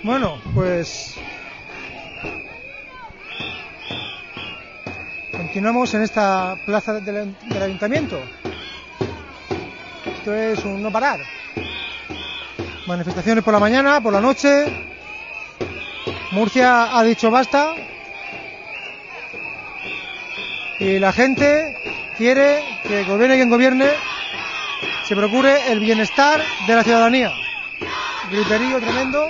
Bueno, pues continuamos en esta plaza del ayuntamiento. Esto es un no parar. Manifestaciones por la mañana, por la noche. Murcia ha dicho basta. Y la gente quiere que gobierne quien gobierne, se procure el bienestar de la ciudadanía. Griterío tremendo.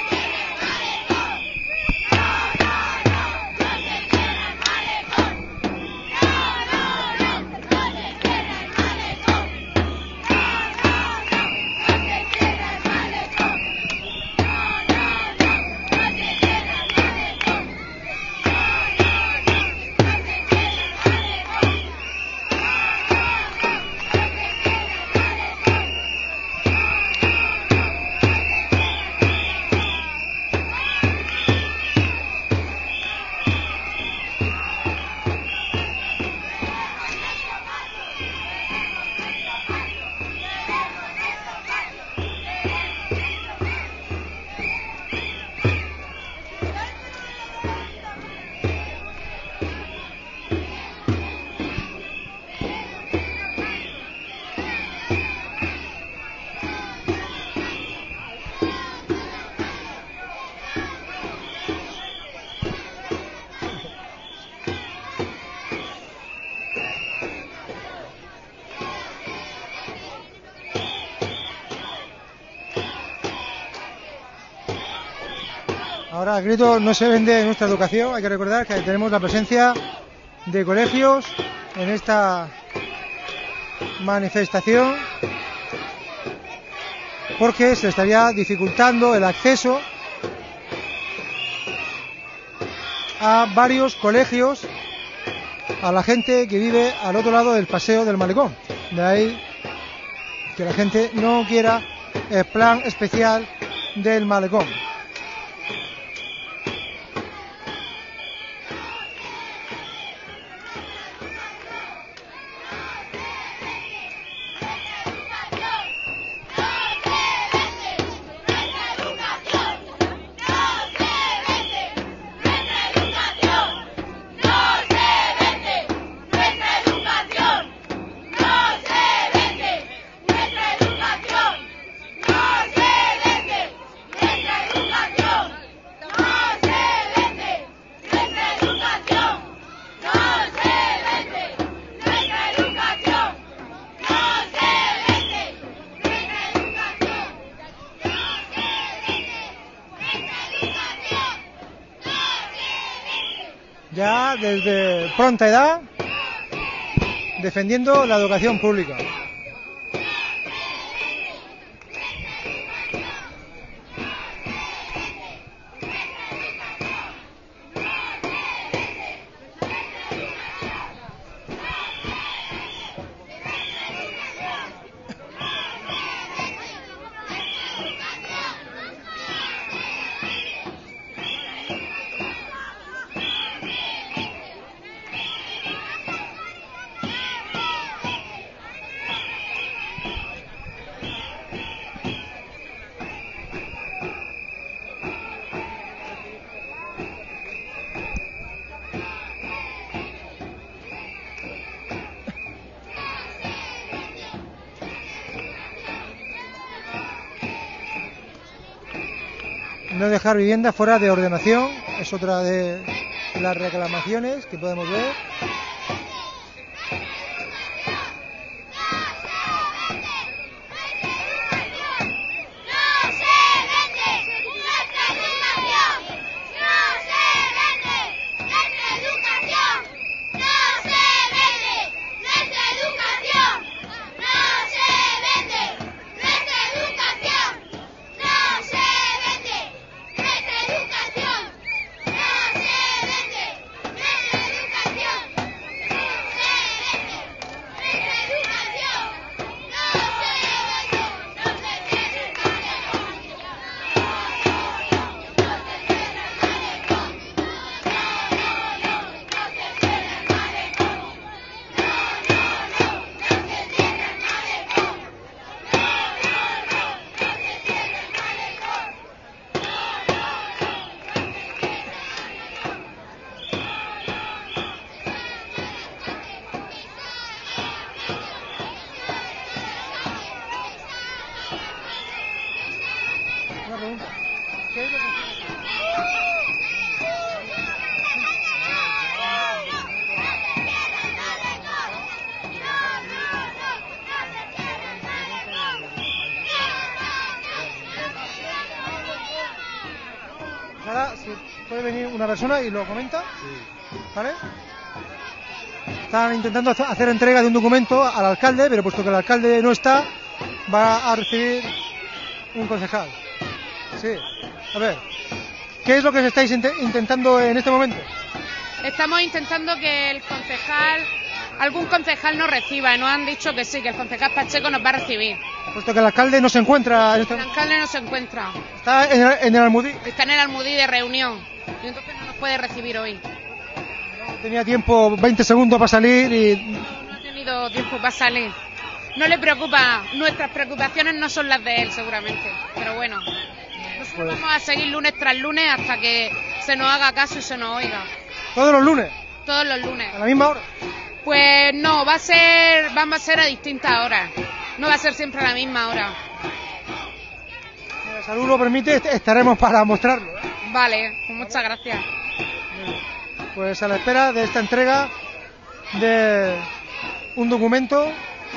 Ahora el grito no se vende en nuestra educación. Hay que recordar que tenemos la presencia de colegios en esta manifestación porque se estaría dificultando el acceso a varios colegios a la gente que vive al otro lado del paseo del Malecón. De ahí que la gente no quiera el plan especial del Malecón. Ya desde pronta edad defendiendo la educación pública. No dejar vivienda fuera de ordenación es otra de las reclamaciones que podemos ver. puede venir una persona y lo comenta. ¿Vale? Están intentando hacer entrega de un documento al alcalde, pero puesto que el alcalde no está, va a recibir un concejal. Sí. A ver, ¿qué es lo que estáis intentando en este momento? Estamos intentando que algún concejal nos reciba, y nos han dicho que sí, que el concejal Pacheco nos va a recibir. Puesto que el alcalde no se encuentra en este El alcalde no se encuentra. Está en el Almudí. Está en el Almudí de reunión, y entonces no nos puede recibir hoy. Tenía tiempo, 20 segundos para salir y... No ha tenido tiempo para salir. No le preocupa, nuestras preocupaciones no son las de él seguramente, pero bueno. Nosotros vamos a seguir lunes tras lunes hasta que se nos haga caso y se nos oiga. ¿Todos los lunes? Todos los lunes. ¿A la misma hora? Pues no, vamos a ser a distintas horas. No va a ser siempre a la misma hora. Si la salud lo permite, estaremos para mostrarlo. Vale, pues muchas gracias. Pues a la espera de esta entrega de un documento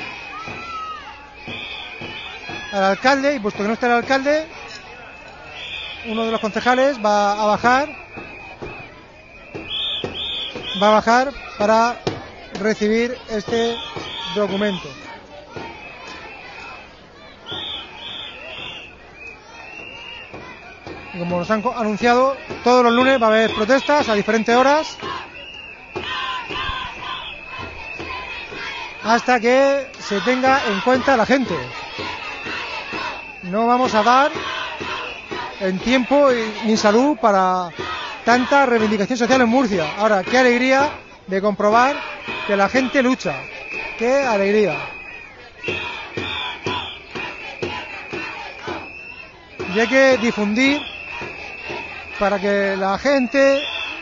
al alcalde, y puesto que no está el alcalde, uno de los concejales va a bajar para recibir este documento. Y como nos han anunciado, todos los lunes va a haber protestas a diferentes horas hasta que se tenga en cuenta la gente. No vamos a dar en tiempo ni salud para tanta reivindicación social en Murcia. Ahora, qué alegría de comprobar que la gente lucha. Qué alegría. Y hay que difundir para que la gente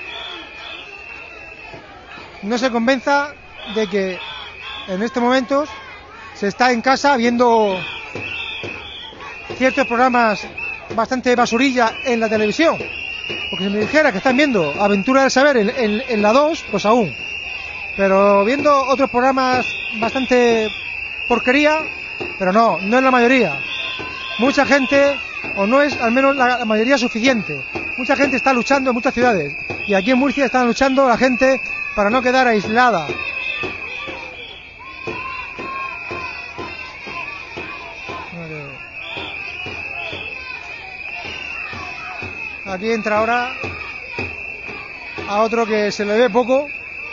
no se convenza de que en estos momentos se está en casa viendo ciertos programas bastante basurilla en la televisión. Porque si me dijera que están viendo Aventura del Saber en la 2, pues aún. Pero viendo otros programas bastante porquería, pero no es la mayoría. Mucha gente, o no es al menos la mayoría suficiente. Mucha gente está luchando en muchas ciudades. Y aquí en Murcia están luchando la gente para no quedar aislada. Aquí entra ahora a otro que se le ve poco.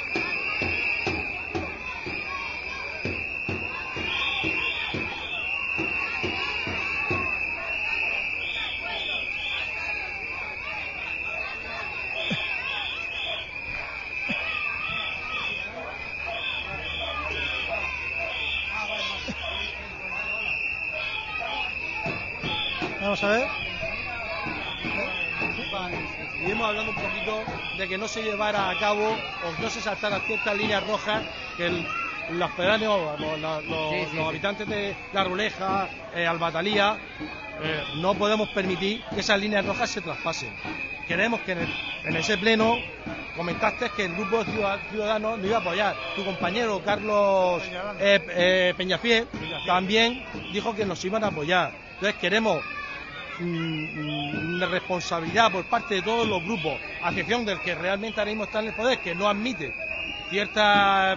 Vamos a ver. Estuvimos hablando un poquito de que no se llevara a cabo o no se saltaran ciertas líneas rojas que los pedáneos, los habitantes de La Arboleja, Albatalía, no podemos permitir que esas líneas rojas se traspasen. Queremos que en ese pleno comentaste que el grupo ciudadano nos iba a apoyar. Tu compañero Carlos Peñafiel también dijo que nos iban a apoyar. Entonces queremos una responsabilidad por parte de todos los grupos, a excepción del que realmente ahora mismo está en el poder, que no admite ciertas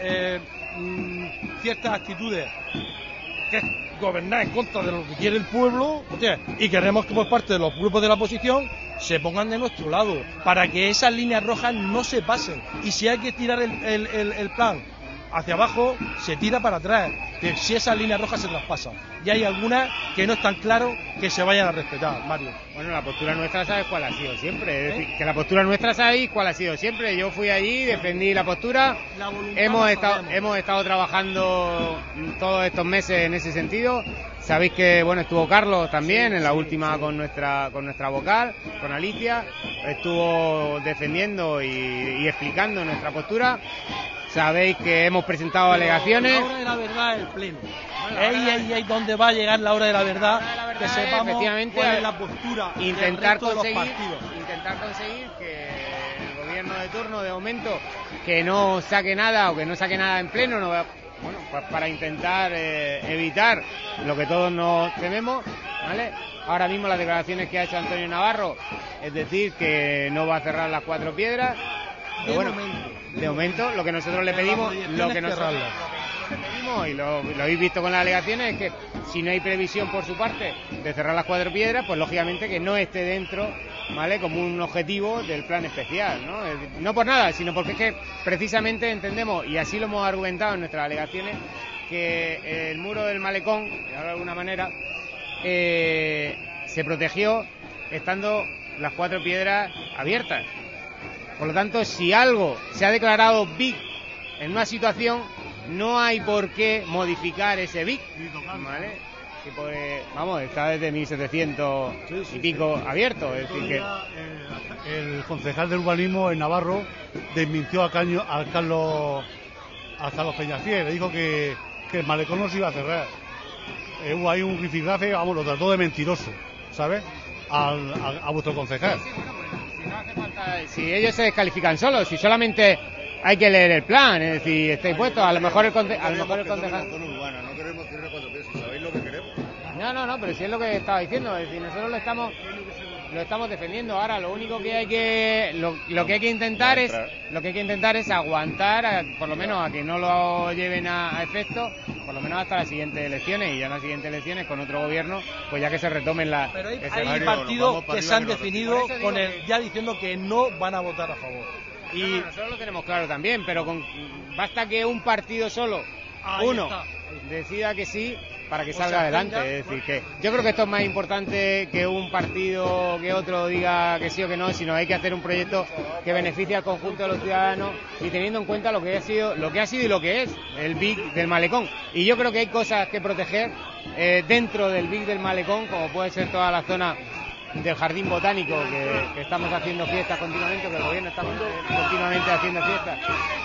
actitudes, que es gobernar en contra de lo que quiere el pueblo, y queremos que por parte de los grupos de la oposición se pongan de nuestro lado para que esas líneas rojas no se pasen, y si hay que tirar el plan hacia abajo, se tira para atrás, si esas líneas rojas se traspasan. Y hay algunas que no están claro que se vayan a respetar, Mario. Bueno, la postura nuestra sabes cuál ha sido siempre, es decir, que la postura nuestra sabéis cuál ha sido siempre. Yo fui allí, defendí la postura, hemos estado trabajando todos estos meses en ese sentido. Sabéis que bueno, estuvo Carlos también en la última con nuestra vocal, con Alicia, estuvo defendiendo y explicando nuestra postura. Sabéis que hemos presentado alegaciones. La hora de la verdad es el pleno. Ahí donde va a llegar la hora de la verdad, que sepamos efectivamente cuál es la postura intentar del resto de los partidos. Intentar conseguir que el gobierno de turno, de momento, que no saque nada o que no saque nada en pleno, bueno, pues para intentar evitar lo que todos nos tememos, ¿vale? Ahora mismo las declaraciones que ha hecho Antonio Navarro, es decir, que no va a cerrar las Cuatro Piedras. Pero bueno, de momento lo que nosotros le pedimos, lo que nosotros le pedimos y lo habéis visto con las alegaciones, es que si no hay previsión por su parte de cerrar las Cuatro Piedras, pues lógicamente que no esté dentro, ¿vale?, como un objetivo del plan especial, ¿no? No por nada, sino porque es que precisamente entendemos, y así lo hemos argumentado en nuestras alegaciones, que el muro del malecón, de alguna manera, se protegió estando las Cuatro Piedras abiertas. Por lo tanto, si algo se ha declarado BIC en una situación, no hay por qué modificar ese BIC, ¿vale? Que pues, vamos, está desde 1700 y pico abierto. Es decir que el concejal de urbanismo en Navarro desmintió a Carlos Peñafiel, le dijo que el malecón no se iba a cerrar. Hubo ahí un rifirrafe, vamos, lo trató de mentiroso, ¿sabes? A vuestro concejal. Si no hace falta, si ellos se descalifican solos, si solamente hay que leer el plan, es decir, estáis puestos, a lo mejor el concejal. No queremos cierre Cuatro Piedras, si sabéis lo que queremos. No, pero si es lo que estaba diciendo, es decir, nosotros lo estamos defendiendo. Ahora lo único que hay que lo que hay que intentar es aguantar, por lo menos a que no lo lleven a efecto, por lo menos hasta las siguientes elecciones, y ya en las siguientes elecciones con otro gobierno, pues ya que se retomen las. Pero hay partidos que se han definido con ya diciendo que no van a votar a favor. Y nosotros lo tenemos claro también, pero basta que un partido solo, decida que sí, para que salga adelante. Es decir, que yo creo que esto es más importante que un partido que otro diga que sí o que no, sino hay que hacer un proyecto que beneficie al conjunto de los ciudadanos y teniendo en cuenta lo que ha sido y lo que es el BIC del malecón. Y yo creo que hay cosas que proteger dentro del BIC del malecón, como puede ser toda la zona del jardín botánico, que estamos haciendo fiestas continuamente, que el gobierno está continuamente haciendo fiestas,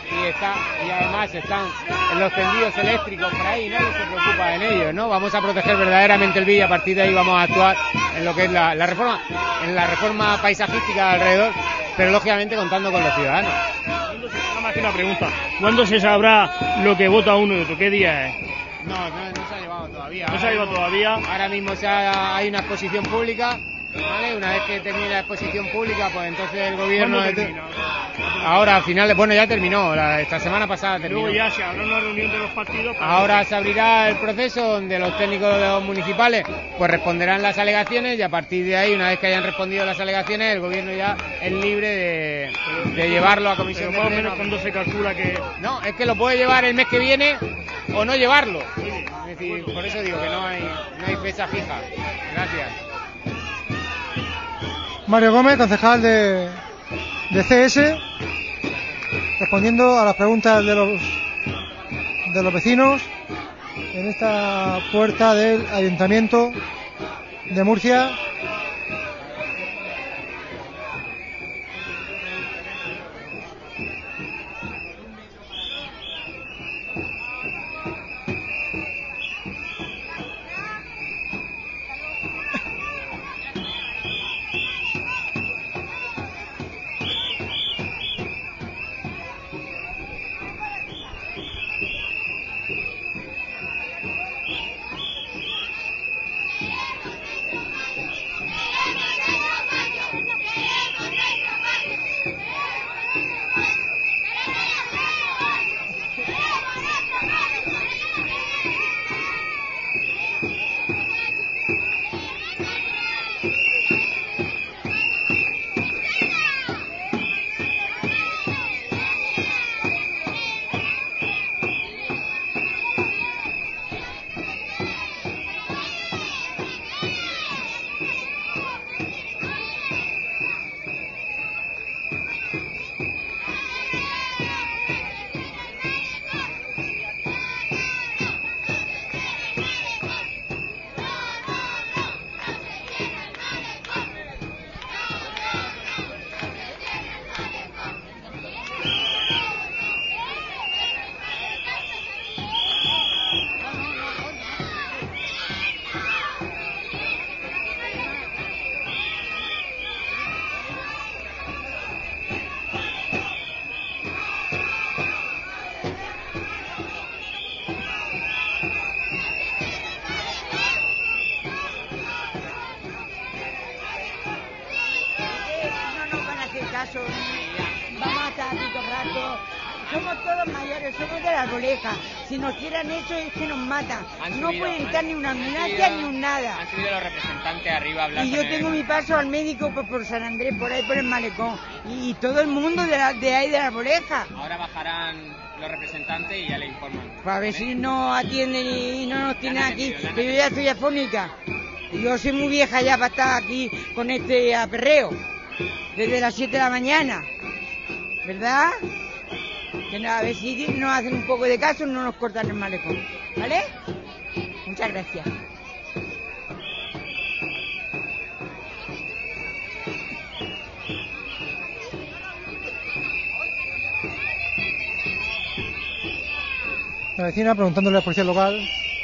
y además están en los tendidos eléctricos por ahí, nadie se preocupa en ello, ¿no? Vamos a proteger verdaderamente el BIC y a partir de ahí vamos a actuar en lo que es la reforma paisajística alrededor, pero lógicamente contando con los ciudadanos. Nada más que una pregunta, ¿cuándo se sabrá lo que vota uno y otro? ¿Qué día es? No se ha llevado todavía. ¿No se ha llevado todavía? Ahora mismo hay una exposición pública, ¿vale? Una vez que termine la exposición pública, pues entonces el gobierno... Ahora, a finales... Bueno, ya terminó, esta semana pasada terminó. Luego ya se habrá una reunión de los partidos... Ahora se abrirá el proceso donde los técnicos de los municipales pues responderán las alegaciones y a partir de ahí, una vez que hayan respondido las alegaciones, el gobierno ya es libre de llevarlo a comisión de pleno. ¿Cuándo se calcula que...? No, es que lo puede llevar el mes que viene o no llevarlo. Es decir, por eso digo que no hay fecha fija. Gracias. Mario Gómez, concejal de CS, respondiendo a las preguntas de los vecinos en esta puerta del Ayuntamiento de Murcia. somos todos mayores, somos de la Arboleja. Si nos quieran eso es que nos matan. No puede entrar ni una ambulancia ni un nada. Han subido los representantes arriba a hablar. Y yo tengo mi paso al médico por San Andrés, por ahí por el malecón. Y todo el mundo de ahí de la Arboleja. Ahora bajarán los representantes y ya le informan. Pues a ver si nos atienden y no nos tienen aquí. Que yo ya estoy afónica. Y yo soy muy vieja ya para estar aquí con este aperreo. Desde las 7 de la mañana. ¿Verdad? Que no, a ver si nos hacen un poco de caso, no nos cortan el malecón. ¿Vale? Muchas gracias. La vecina preguntándole a la policía local,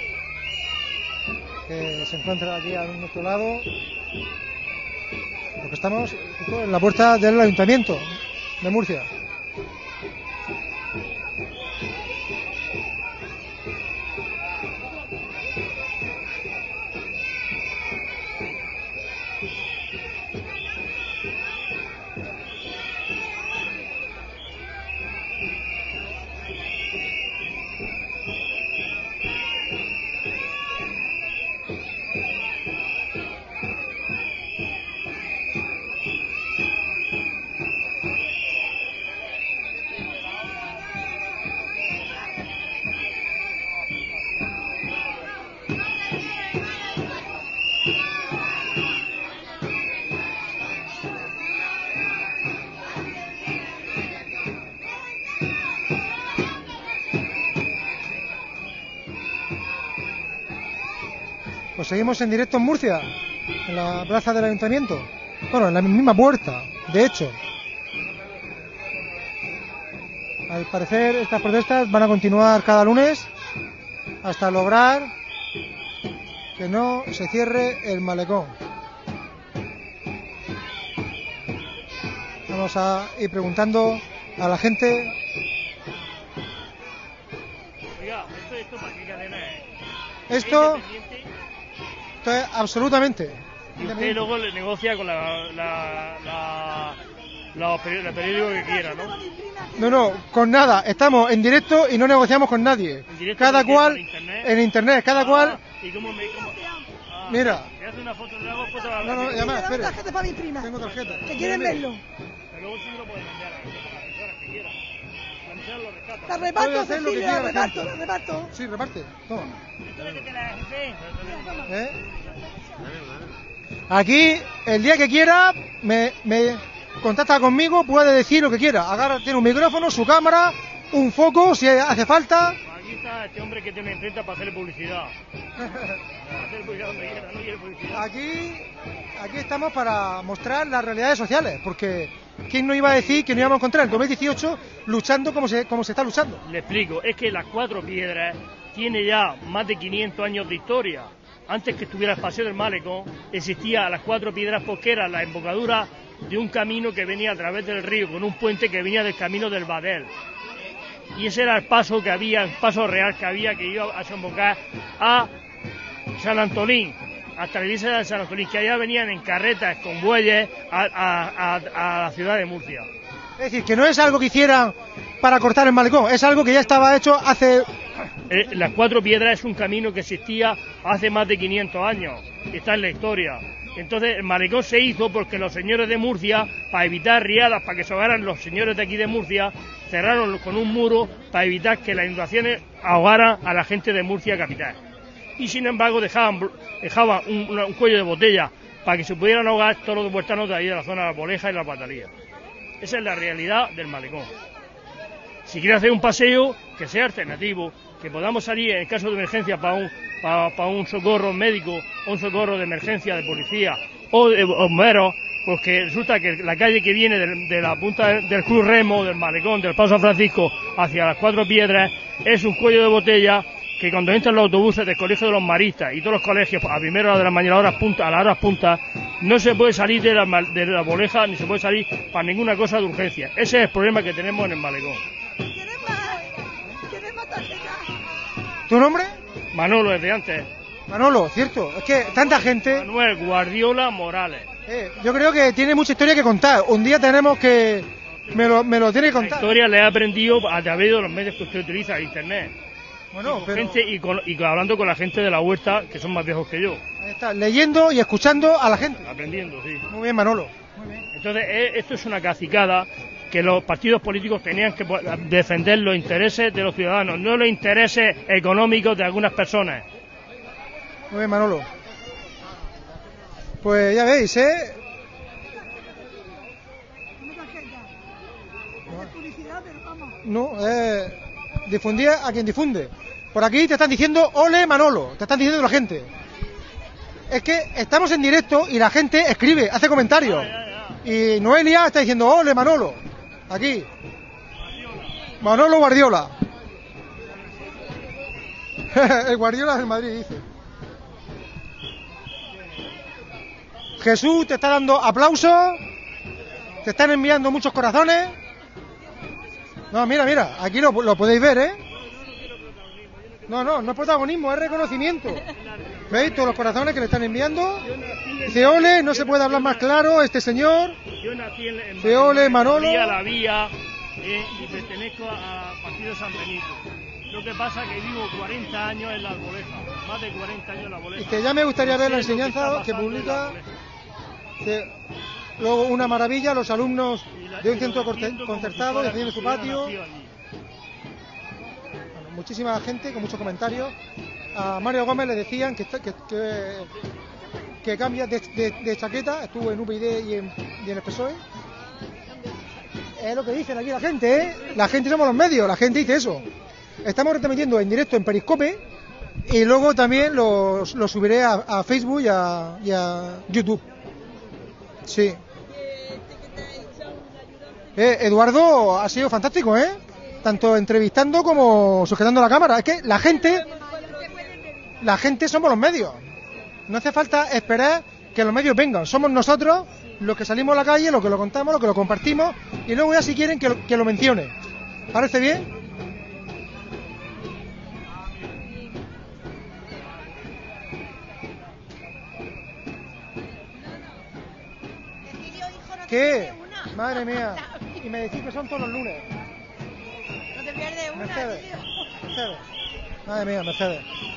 que se encuentra aquí a nuestro lado, porque estamos en la puerta del Ayuntamiento de Murcia. Pues seguimos en directo en Murcia, en la plaza del Ayuntamiento. Bueno, en la misma puerta, de hecho. Al parecer estas protestas van a continuar cada lunes hasta lograr que no se cierre el malecón. Vamos a ir preguntando a la gente. Oiga, ¿esto para qué cadena es? Esto es absolutamente. Y usted luego le negocia con los periódicos que quiera, ¿no? No, con nada. Estamos en directo y no negociamos con nadie. Cada cual en internet, cada cual. ¿Y cómo Mira. ¿Me hace una foto de la foto? No, llama, espere. Tarjeta para mi prima. Tengo tarjeta. Que quieren verlo. Pero luego sí lo pueden enviar a las personas que quieran. La emisora lo rescata. La reparto, Cecilia, la reparto. Sí, reparte. Toma. ¿Esto es que te la jefe? Aquí, el día que quiera, me contacta conmigo, puede decir lo que quiera. Agarra, tiene un micrófono, su cámara, un foco, si hace falta. Aquí está este hombre que tiene una imprenta para hacerle publicidad. Para hacer publicidad donde quiera, no quiere publicidad. Aquí estamos para mostrar las realidades sociales, porque ¿quién no iba a decir que no íbamos a encontrar en 2018 luchando como se está luchando? Le explico, es que las Cuatro Piedras tiene ya más de 500 años de historia. Antes que estuviera el Paseo del Malecón, existía las Cuatro Piedras porque era la embocadura de un camino que venía a través del río, con un puente que venía del camino del Badel. Y ese era el paso que había, el paso real que había, que iba a desembocar a San Antolín, hasta la iglesia de San Antolín, que allá venían en carretas con bueyes a la ciudad de Murcia. Es decir, que no es algo que hicieran para cortar el malecón, es algo que ya estaba hecho hace... Las Cuatro Piedras es un camino que existía hace más de 500 años, está en la historia. Entonces el malecón se hizo porque los señores de Murcia, para evitar riadas, para que se ahogaran los señores de aquí de Murcia, cerraron con un muro para evitar que las inundaciones ahogaran a la gente de Murcia capital. Y sin embargo dejaban un cuello de botella para que se pudieran ahogar todos los huertanos de ahí de la zona de la Arboleja y la Batalía. Esa es la realidad del malecón. Si quiere hacer un paseo que sea alternativo, que podamos salir en caso de emergencia para un socorro médico, o un socorro de emergencia de policía o de bomberos, pues que resulta que la calle que viene de la punta del Cruz Remo, del malecón, del Paso San Francisco hacia las Cuatro Piedras, es un cuello de botella que cuando entran los autobuses del Colegio de los Maristas y todos los colegios a primera hora de la mañana, a las horas puntas, no se puede salir de la Arboleja ni se puede salir para ninguna cosa de urgencia. Ese es el problema que tenemos en el malecón. ¿Tu nombre? Manolo, desde antes. Manolo, cierto, es que tanta gente... Manuel Guardiola Morales. Yo creo que tiene mucha historia que contar. Un día tenemos que me lo tiene que La contar. historia la he aprendido a través de los medios que usted utiliza, internet. Bueno, y hablando con la gente de la huerta, que son más viejos que yo. Ahí está, leyendo y escuchando a la gente. Aprendiendo, sí. Muy bien, Manolo. Entonces, esto es una cacicada que los partidos políticos tenían que defender los intereses de los ciudadanos, no los intereses económicos de algunas personas. Muy bien, Manolo. Pues ya veis, ¿eh? No, difundir a quien difunde. Por aquí te están diciendo ole Manolo, te están diciendo la gente. Es que estamos en directo y la gente escribe, hace comentarios. Y Noelia está diciendo ole Manolo. Aquí. Manolo Guardiola. El Guardiola del Madrid dice. Jesús te está dando aplausos. Te están enviando muchos corazones. No, mira, aquí lo podéis ver, ¿eh? No es protagonismo, es reconocimiento. ¿Veis todos los corazones que le están enviando? Dice, ole, no se puede hablar más claro, este señor. Yo nací en Dice, ole, Manolo. La Vía, y pertenezco a Partido San Benito. Lo que pasa es que vivo 40 años en la Arboleja, más de 40 años en la Arboleja. Dice, ya me gustaría ver la enseñanza que publica. Dice, luego una maravilla, los alumnos de un centro concertado defendiendo su patio. Bueno, muchísima gente con muchos comentarios. A Mario Gómez le decían que cambia de chaqueta, estuvo en UPyD y en el PSOE. Es lo que dicen aquí la gente, ¿eh? La gente somos los medios, la gente dice eso. Estamos retransmitiendo en directo en Periscope y luego también lo subiré a Facebook y a YouTube. Sí. Eduardo ha sido fantástico, ¿eh? Tanto entrevistando como sujetando la cámara. Es que la gente somos los medios. No hace falta esperar que los medios vengan. Somos nosotros los que salimos a la calle, los que lo contamos, los que lo compartimos y luego ya si quieren que lo mencione. ¿Parece bien? ¿Qué? Madre mía. Y me decís que son todos los lunes. No te pierdes una, Mercedes. Madre mía, Mercedes.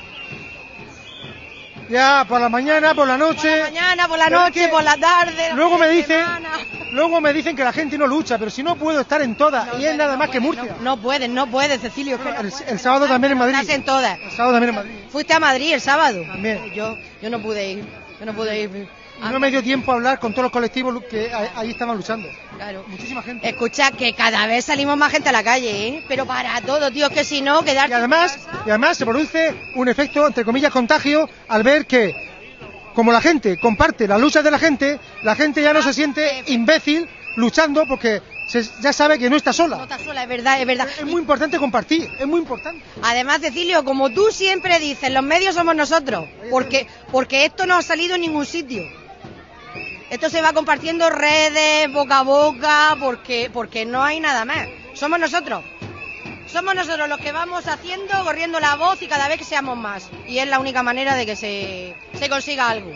Ya, por la mañana, por la noche. Por la mañana, por la noche, por la tarde. Luego me dicen que la gente no lucha, pero si no puedo estar en todas, y es nada más que Murcia. No puedes, Cecilio. El sábado también en Madrid. Estás en todas. El sábado también en Madrid. Fuiste a Madrid el sábado. También. Yo no pude ir. No me dio tiempo a hablar con todos los colectivos que ahí estaban luchando. Claro. Muchísima gente. Escucha, que cada vez salimos más gente a la calle, ¿eh? Pero para todo, tío, que si no, quedarte... Y además se produce un efecto, entre comillas, contagio, al ver que, como la gente comparte las luchas de la gente ya no se siente imbécil luchando porque ya sabe que no está sola. No está sola, es verdad. Es muy importante compartir, es muy importante. Además, Cecilio, como tú siempre dices, los medios somos nosotros, porque esto no ha salido en ningún sitio. Esto se va compartiendo redes, boca a boca, porque no hay nada más. Somos nosotros los que vamos haciendo, corriendo la voz y cada vez que seamos más. Y es la única manera de que se consiga algo.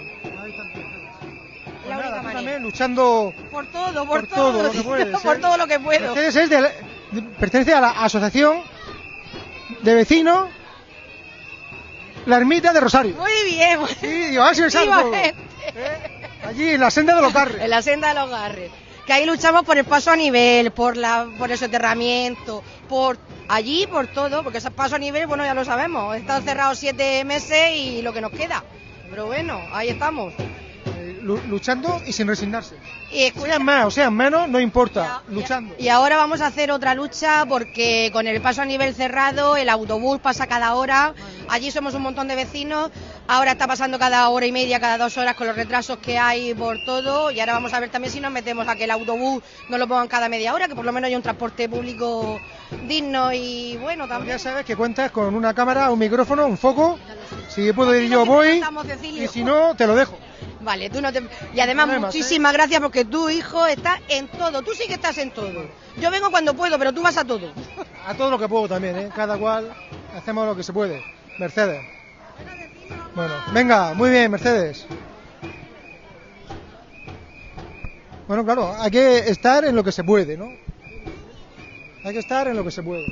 La única manera. También luchando por todo lo que puedes, por todo lo que puedo. Pertenece a la asociación de vecinos La Ermita de Rosario. Muy bien. Sí, digo, a ver si me salgo. Allí en la senda de los Garres. En la senda de los Garres. Que ahí luchamos por el paso a nivel, por el soterramiento, por todo, porque ese paso a nivel, bueno, ya lo sabemos. Están cerrados 7 meses y lo que nos queda. Pero bueno, ahí estamos. Luchando y sin resignarse. Y sean más o sean menos, no importa, luchando. Y ahora vamos a hacer otra lucha porque con el paso a nivel cerrado, el autobús pasa cada hora, allí somos un montón de vecinos, ahora está pasando cada hora y media, cada 2 horas con los retrasos que hay por todo, y ahora vamos a ver también si nos metemos a que el autobús no lo pongan cada media hora, que por lo menos haya un transporte público digno y bueno también. Ya sabes que cuentas con una cámara, un micrófono, un foco, si puedo ir yo voy, y si no, te lo dejo. Vale, tú no te... Y además muchísimas gracias porque tu hijo está en todo, tú sí que estás en todo. Yo vengo cuando puedo, pero tú vas a todo. A todo lo que puedo también, ¿eh? Cada cual hacemos lo que se puede. Mercedes. Bueno, venga, muy bien, Mercedes. Bueno, claro, hay que estar en lo que se puede, ¿no? Hay que estar en lo que se puede.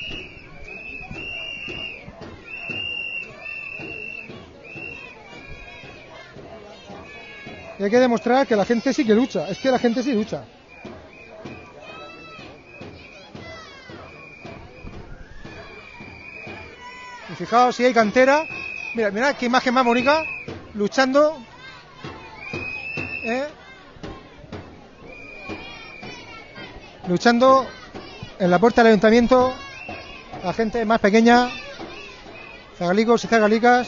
Y hay que demostrar que la gente sí que lucha. Es que la gente sí lucha. Y fijaos si hay cantera. Mira, mira qué imagen más bonita. Luchando. Luchando en la puerta del ayuntamiento. La gente más pequeña. Zagalicos y zagalicas.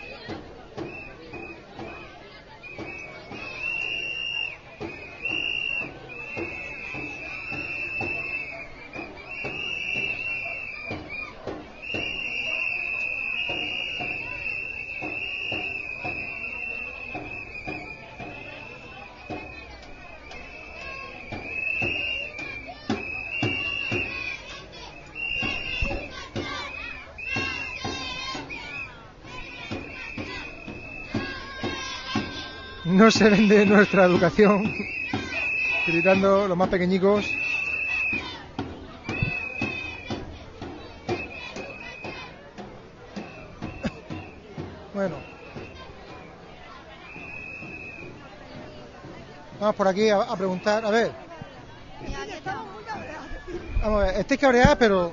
No se vende nuestra educación, gritando los más pequeñicos. Bueno, vamos por aquí a preguntar, a ver. Vamos a ver, estáis cabreadas, pero...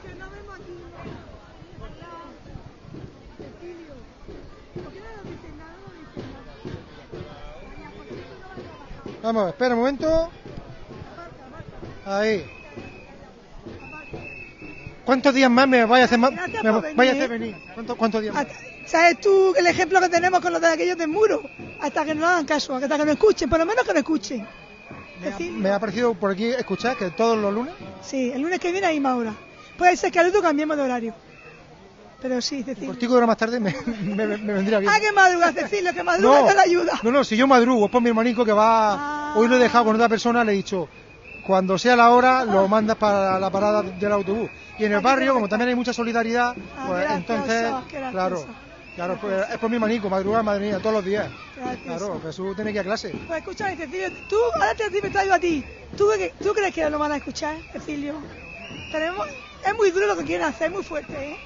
Vamos a ver, espera un momento. Ahí. ¿Cuántos días más me vais a hacer, venir? ¿Cuántos días más? ¿Sabes tú el ejemplo que tenemos con los de aquellos del muro? Hasta que nos hagan caso, hasta que nos escuchen, por lo menos que nos escuchen. Me ha parecido por aquí escuchar que todos los lunes. Sí, el lunes que viene a la misma hora. Puede ser que al otro cambiemos de horario. Pero sí, Cecilia. Por 5 horas más tarde me vendría bien. Ah, que madrugas, Cecilia, que madrugas te la ayuda. No, si yo madrugo, es por mi hermanico que va... Hoy lo he dejado con otra persona, le he dicho, cuando sea la hora, lo mandas para la parada del autobús. Y en el barrio, como también hay mucha solidaridad, pues entonces, claro, pues, es por mi hermanico, madrugar, madre mía, todos los días. Claro, Jesús tiene que ir a clase. Pues escúchame, Cecilio, tú, ahora te traigo a ti. ¿Tú crees que lo van a escuchar, Cecilio? Es muy duro lo que quieren hacer, es muy fuerte, ¿eh?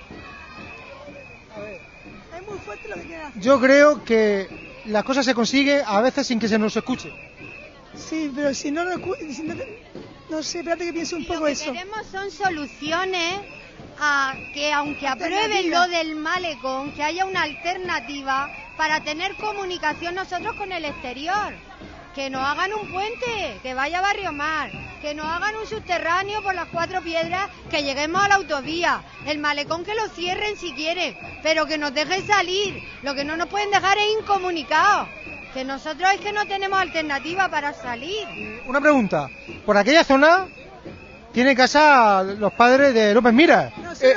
Es muy fuerte lo que quieren hacer. Yo creo que las cosas se consiguen a veces sin que se nos escuche. Sí, pero si no nos escucha, no sé, espérate que piense un poco eso. Lo que queremos son soluciones a que, aunque aprueben lo del malecón, que haya una alternativa para tener comunicación nosotros con el exterior. Que nos hagan un puente, que vaya a Barrio Mar, que nos hagan un subterráneo por las Cuatro Piedras, que lleguemos a la autovía, el malecón que lo cierren si quieren, pero que nos dejen salir. Lo que no nos pueden dejar es incomunicados, que nosotros es que no tenemos alternativa para salir. Una pregunta, por aquella zona tiene casa los padres de López Mira,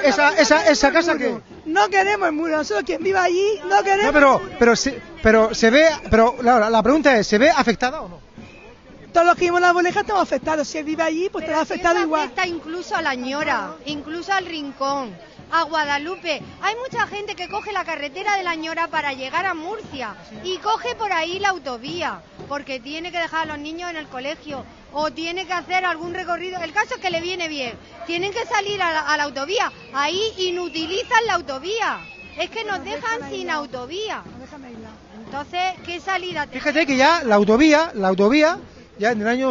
esa casa que... No queremos el muro, nosotros quien viva allí no queremos. No, pero se ve, pero la pregunta es, ¿se ve afectada o no? Todos los que vivimos en la Arboleja estamos afectados. Si él vive allí, pues te va afectado igual. Afecta incluso a la Ñora, incluso al Rincón, a Guadalupe. Hay mucha gente que coge la carretera de la Ñora para llegar a Murcia y coge por ahí la autovía, porque tiene que dejar a los niños en el colegio o tiene que hacer algún recorrido. El caso es que le viene bien. Tienen que salir a la autovía. Ahí inutilizan la autovía. Es que nos dejan sin autovía. Entonces, ¿qué salida tenemos? Fíjate que ya la autovía, ya en el año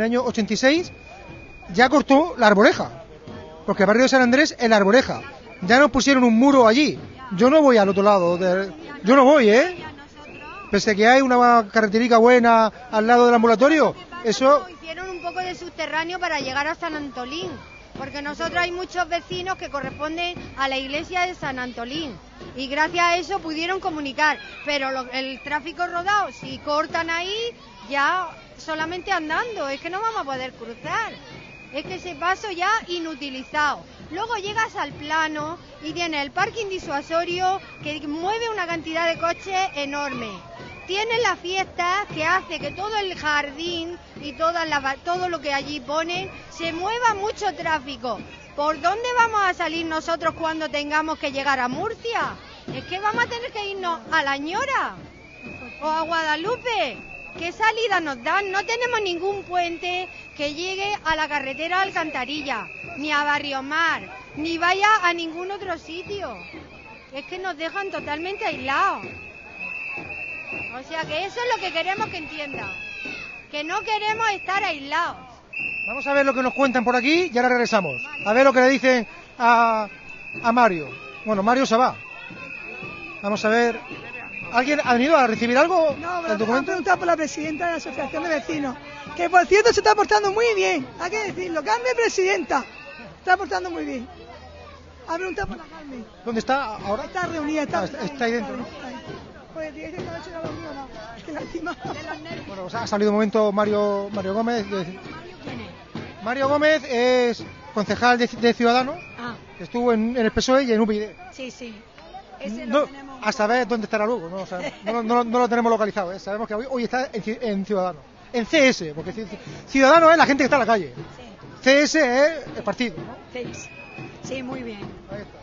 86, ya cortó la Arboleja. Porque el barrio de San Andrés es la Arboleja. Ya nos pusieron un muro allí. Yo no voy al otro lado. Yo no voy, Pese a que hay una carreterica buena al lado del ambulatorio. Eso... Hicieron un poco de subterráneo para llegar a San Antolín. Porque nosotros hay muchos vecinos que corresponden a la iglesia de San Antolín. Y gracias a eso pudieron comunicar. Pero el tráfico rodado, si cortan ahí, ya solamente andando. Es que no vamos a poder cruzar. Es que ese paso ya inutilizado. Luego llegas al plano y tienes el parking disuasorio que mueve una cantidad de coches enorme. Tienes la fiesta que hace que todo el jardín y todo lo que allí ponen se mueva mucho tráfico. ¿Por dónde vamos a salir nosotros cuando tengamos que llegar a Murcia? Es que vamos a tener que irnos a La Ñora o a Guadalupe. ¿Qué salida nos dan? No tenemos ningún puente que llegue a la carretera de Alcantarilla. ni a Barrio Mar, ni vaya a ningún otro sitio. Es que nos dejan totalmente aislados. O sea que eso es lo que queremos que entiendan. Que no queremos estar aislados. Vamos a ver lo que nos cuentan por aquí y ahora regresamos. A ver lo que le dicen a Mario. Bueno, Mario se va. Vamos a ver. ¿Alguien ha venido a recibir algo? No, me lo han preguntado por la presidenta de la Asociación de Vecinos, que por cierto se está portando muy bien, hay que decirlo. Carmen, presidenta, está portando muy bien. Ha preguntado por la Carmen. ¿Dónde está ahora? Está reunida, está ahí dentro, ¿no? Pues dice que no ha hecho la reunión, qué lástima. Bueno, pues ha salido un momento Mario Gómez. Mario Gómez es concejal de Ciudadanos, que estuvo en el PSOE y en UPyD. Sí. No, a saber dónde estará luego, ¿no? O sea, no lo tenemos localizado, ¿eh? Sabemos que hoy está en Ciudadanos. En CS, porque Ciudadanos es la gente que está en la calle. CS es el partido, ¿no? Sí, muy bien. Ahí está.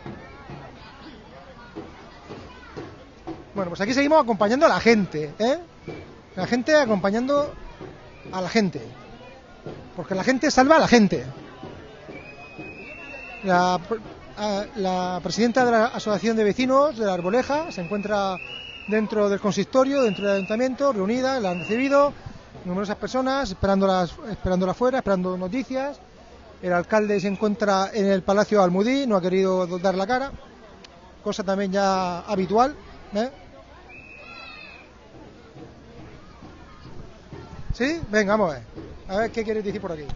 Bueno, pues aquí seguimos acompañando a la gente, ¿eh? La gente acompañando a la gente. Porque la gente salva a la gente. La presidenta de la Asociación de Vecinos de la Arboleja se encuentra dentro del consistorio, dentro del ayuntamiento, reunida, la han recibido numerosas personas, esperándola fuera, esperando noticias. El alcalde se encuentra en el Palacio Almudí, no ha querido dar la cara, cosa también ya habitual, ¿eh? ¿Sí? Venga, vamos a ver qué quieres decir por aquí.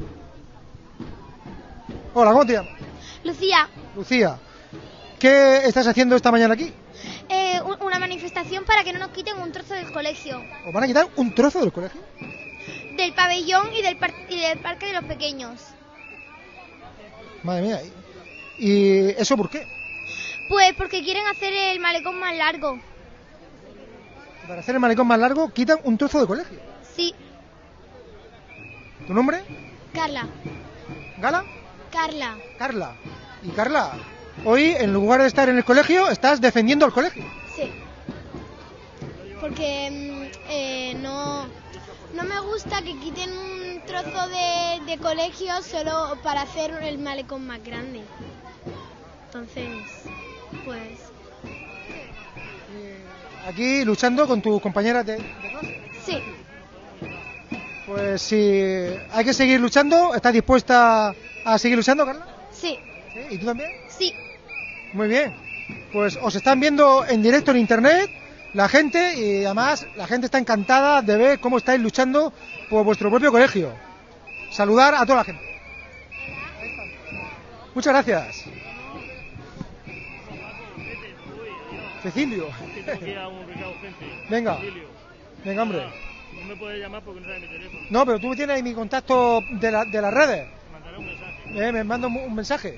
Hola, ¿cómo te llamas? Lucía, ¿qué estás haciendo esta mañana aquí? Una manifestación para que no nos quiten un trozo del colegio. ¿Os van a quitar un trozo del colegio? Del pabellón y del parque de los pequeños. Madre mía, ¿y eso por qué? Pues porque quieren hacer el malecón más largo. Para hacer el malecón más largo quitan un trozo de colegio. Sí. ¿Tu nombre? Carla. ¿Gala? Carla. Carla. Y Carla, hoy en lugar de estar en el colegio, estás defendiendo al colegio. Sí. Porque no me gusta que quiten un trozo de colegio solo para hacer el malecón más grande. Entonces, pues... Aquí luchando con tus compañeras de clase. Sí. Pues si hay que seguir luchando, ¿estás dispuesta a seguir luchando, Carla? Sí. ¿Sí? ¿Y tú también? Sí. Muy bien. Pues os están viendo en directo en internet la gente y además la gente está encantada de ver cómo estáis luchando por vuestro propio colegio. Saludar a toda la gente. Muchas gracias. Cecilio. Venga. Venga, hombre. No me puedes llamar porque no sabes mi teléfono. No, pero tú tienes mi contacto de las redes. Mandaré un mensaje. Me manda un mensaje.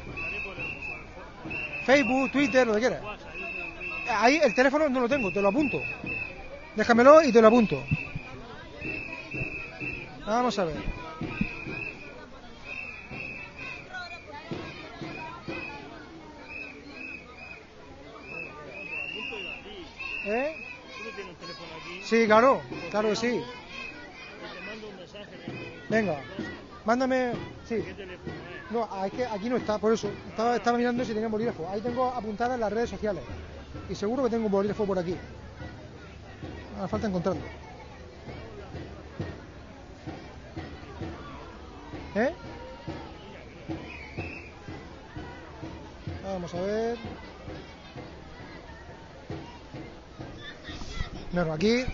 Facebook, Twitter, lo que quieras. Ahí el teléfono no lo tengo, te lo apunto. Déjamelo y te lo apunto. Vamos a ver. ¿Eh? ¿Tú no tienes un teléfono aquí? Sí, claro que sí. Te mando un mensaje. Venga, mándame. Sí. ¿Qué teléfono es? No, es que aquí no está, por eso. Estaba mirando si tenía un bolígrafo. Ahí tengo apuntadas las redes sociales. Y seguro que tengo un bolígrafo por aquí. Me falta encontrarlo. ¿Eh? Vamos a ver. Bueno, aquí.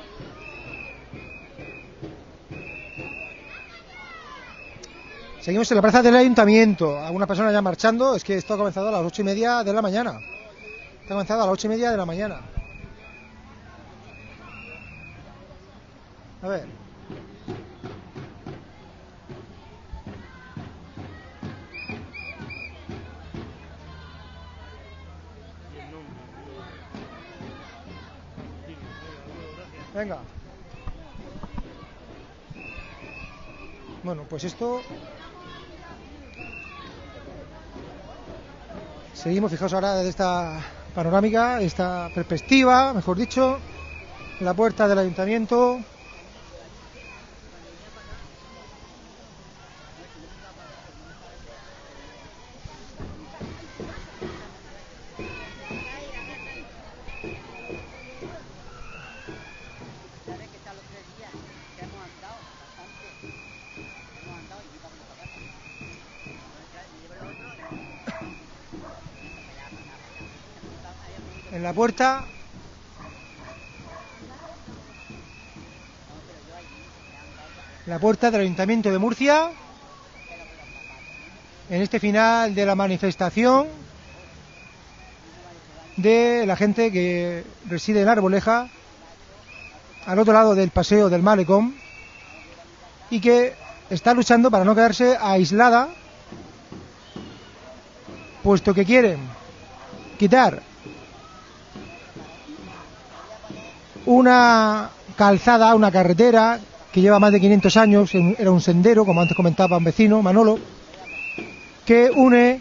Seguimos en la plaza del ayuntamiento. Algunas personas ya marchando. Es que esto ha comenzado a las 8:30 de la mañana. Está comenzado a las 8:30 de la mañana. A ver. Venga. Bueno, pues esto... Seguimos, fijaos ahora desde esta panorámica, esta perspectiva, mejor dicho, la puerta del ayuntamiento. la puerta del Ayuntamiento de Murcia, en este final de la manifestación de la gente que reside en Arboleja, al otro lado del paseo del Malecón, y que está luchando para no quedarse aislada, puesto que quieren quitar una calzada, una carretera que lleva más de 500 años, era un sendero, como antes comentaba un vecino, Manolo, que une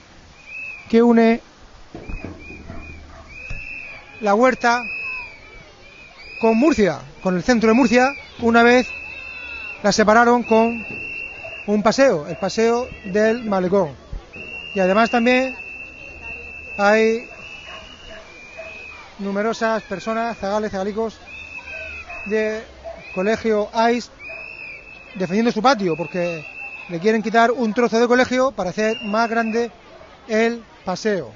la Huerta con Murcia, con el centro de Murcia. Una vez la separaron con un paseo, el paseo del Malecón. Y además también hay numerosas personas, zagales, zagalicos de colegio AIS defendiendo su patio, porque le quieren quitar un trozo de colegio para hacer más grande el paseo,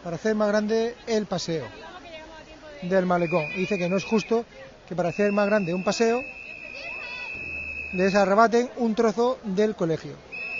del Malecón. Y dice que no es justo que para hacer más grande un paseo les arrebaten un trozo del colegio.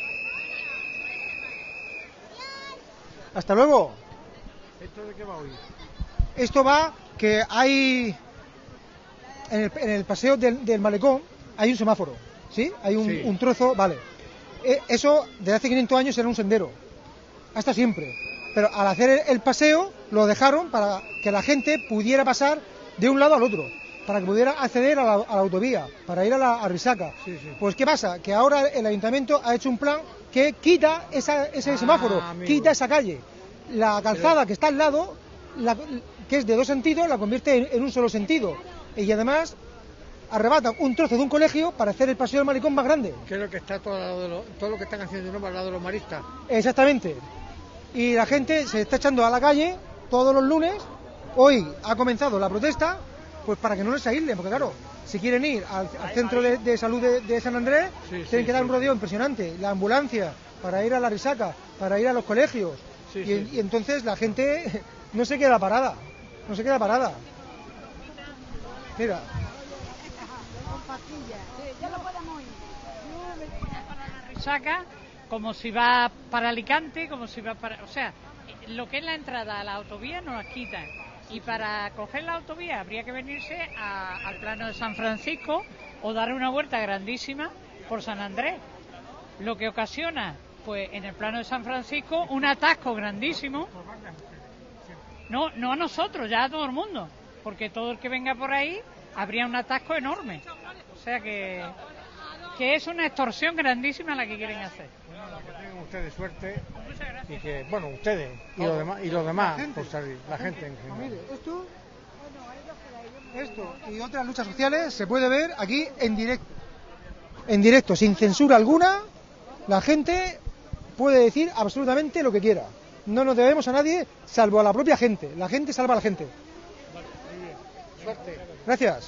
Hasta luego. ¿Esto de qué va hoy? Esto va que hay en el paseo del Malecón hay un semáforo, ¿sí? Hay un trozo, vale. Eso desde hace 500 años era un sendero, hasta siempre. Pero al hacer el paseo lo dejaron para que la gente pudiera pasar de un lado al otro, para que pudiera acceder a la autovía, para ir a Risaca. Pues ¿qué pasa? Que ahora el ayuntamiento ha hecho un plan que quita ese semáforo, quita esa calle. La calzada que está al lado, que es de dos sentidos, la convierte en un solo sentido. Y además arrebatan un trozo de un colegio para hacer el paseo del Malecón más grande. Que es lo que está todo lo que están haciendo al lado de los maristas. Exactamente. Y la gente se está echando a la calle todos los lunes. Hoy ha comenzado la protesta, pues para que no les aíslen, porque claro, si quieren ir al centro de salud de San Andrés, tienen que dar un rodeo impresionante. La ambulancia, para ir a la Risaca, para ir a los colegios. Y entonces la gente no se queda parada. Mira. Risaca, como si va para Alicante, como si va para... O sea, lo que es la entrada a la autovía nos la quitan. Y para coger la autovía habría que venirse al plano de San Francisco o dar una vuelta grandísima por San Andrés. Lo que ocasiona, pues en el plano de San Francisco, un atasco grandísimo. No a nosotros, ya a todo el mundo. Porque todo el que venga por ahí habría un atasco enorme. O sea que es una extorsión grandísima la que quieren hacer. Bueno, que tengan ustedes suerte y que, bueno, ustedes y los demás por salir, la gente en general. Mire, esto y otras luchas sociales se puede ver aquí en directo, sin censura alguna. La gente puede decir absolutamente lo que quiera. No nos debemos a nadie, salvo a la propia gente. La gente salva a la gente. Vale, muy bien. Suerte. Gracias.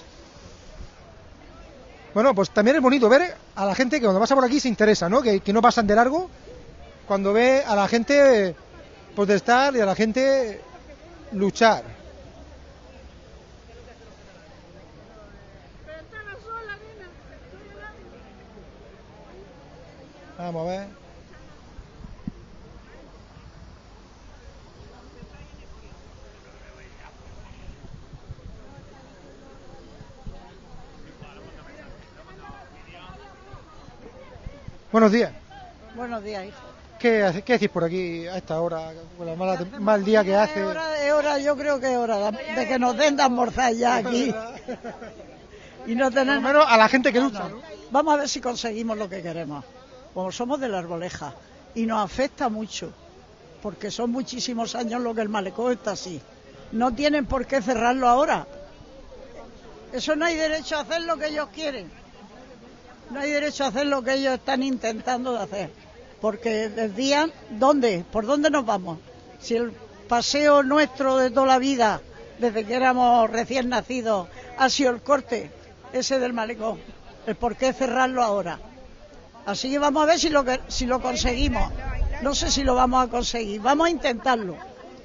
Bueno, pues también es bonito ver a la gente que cuando pasa por aquí se interesa, ¿no? Que no pasan de largo, cuando ve a la gente protestar y a la gente luchar. Vamos a ver. Buenos días. Buenos días, hijo. ¿Qué hacéis por aquí a esta hora, con la mal día que hace? Es hora, yo creo que es hora de que nos den de almorzar ya aquí. Y no tener... Por lo menos a la gente que lucha, ¿no? Vamos a ver si conseguimos lo que queremos. Como somos de la Arboleja y nos afecta mucho, porque son muchísimos años lo que el Malecón está así. No tienen por qué cerrarlo ahora. Eso no hay derecho a hacer lo que ellos quieren. No hay derecho a hacer lo que ellos están intentando de hacer. Porque decían, ¿por dónde nos vamos? Si el paseo nuestro de toda la vida, desde que éramos recién nacidos, ha sido el corte ese del Malecón. El por qué cerrarlo ahora. Así que vamos a ver si lo conseguimos. No sé si lo vamos a conseguir. Vamos a intentarlo.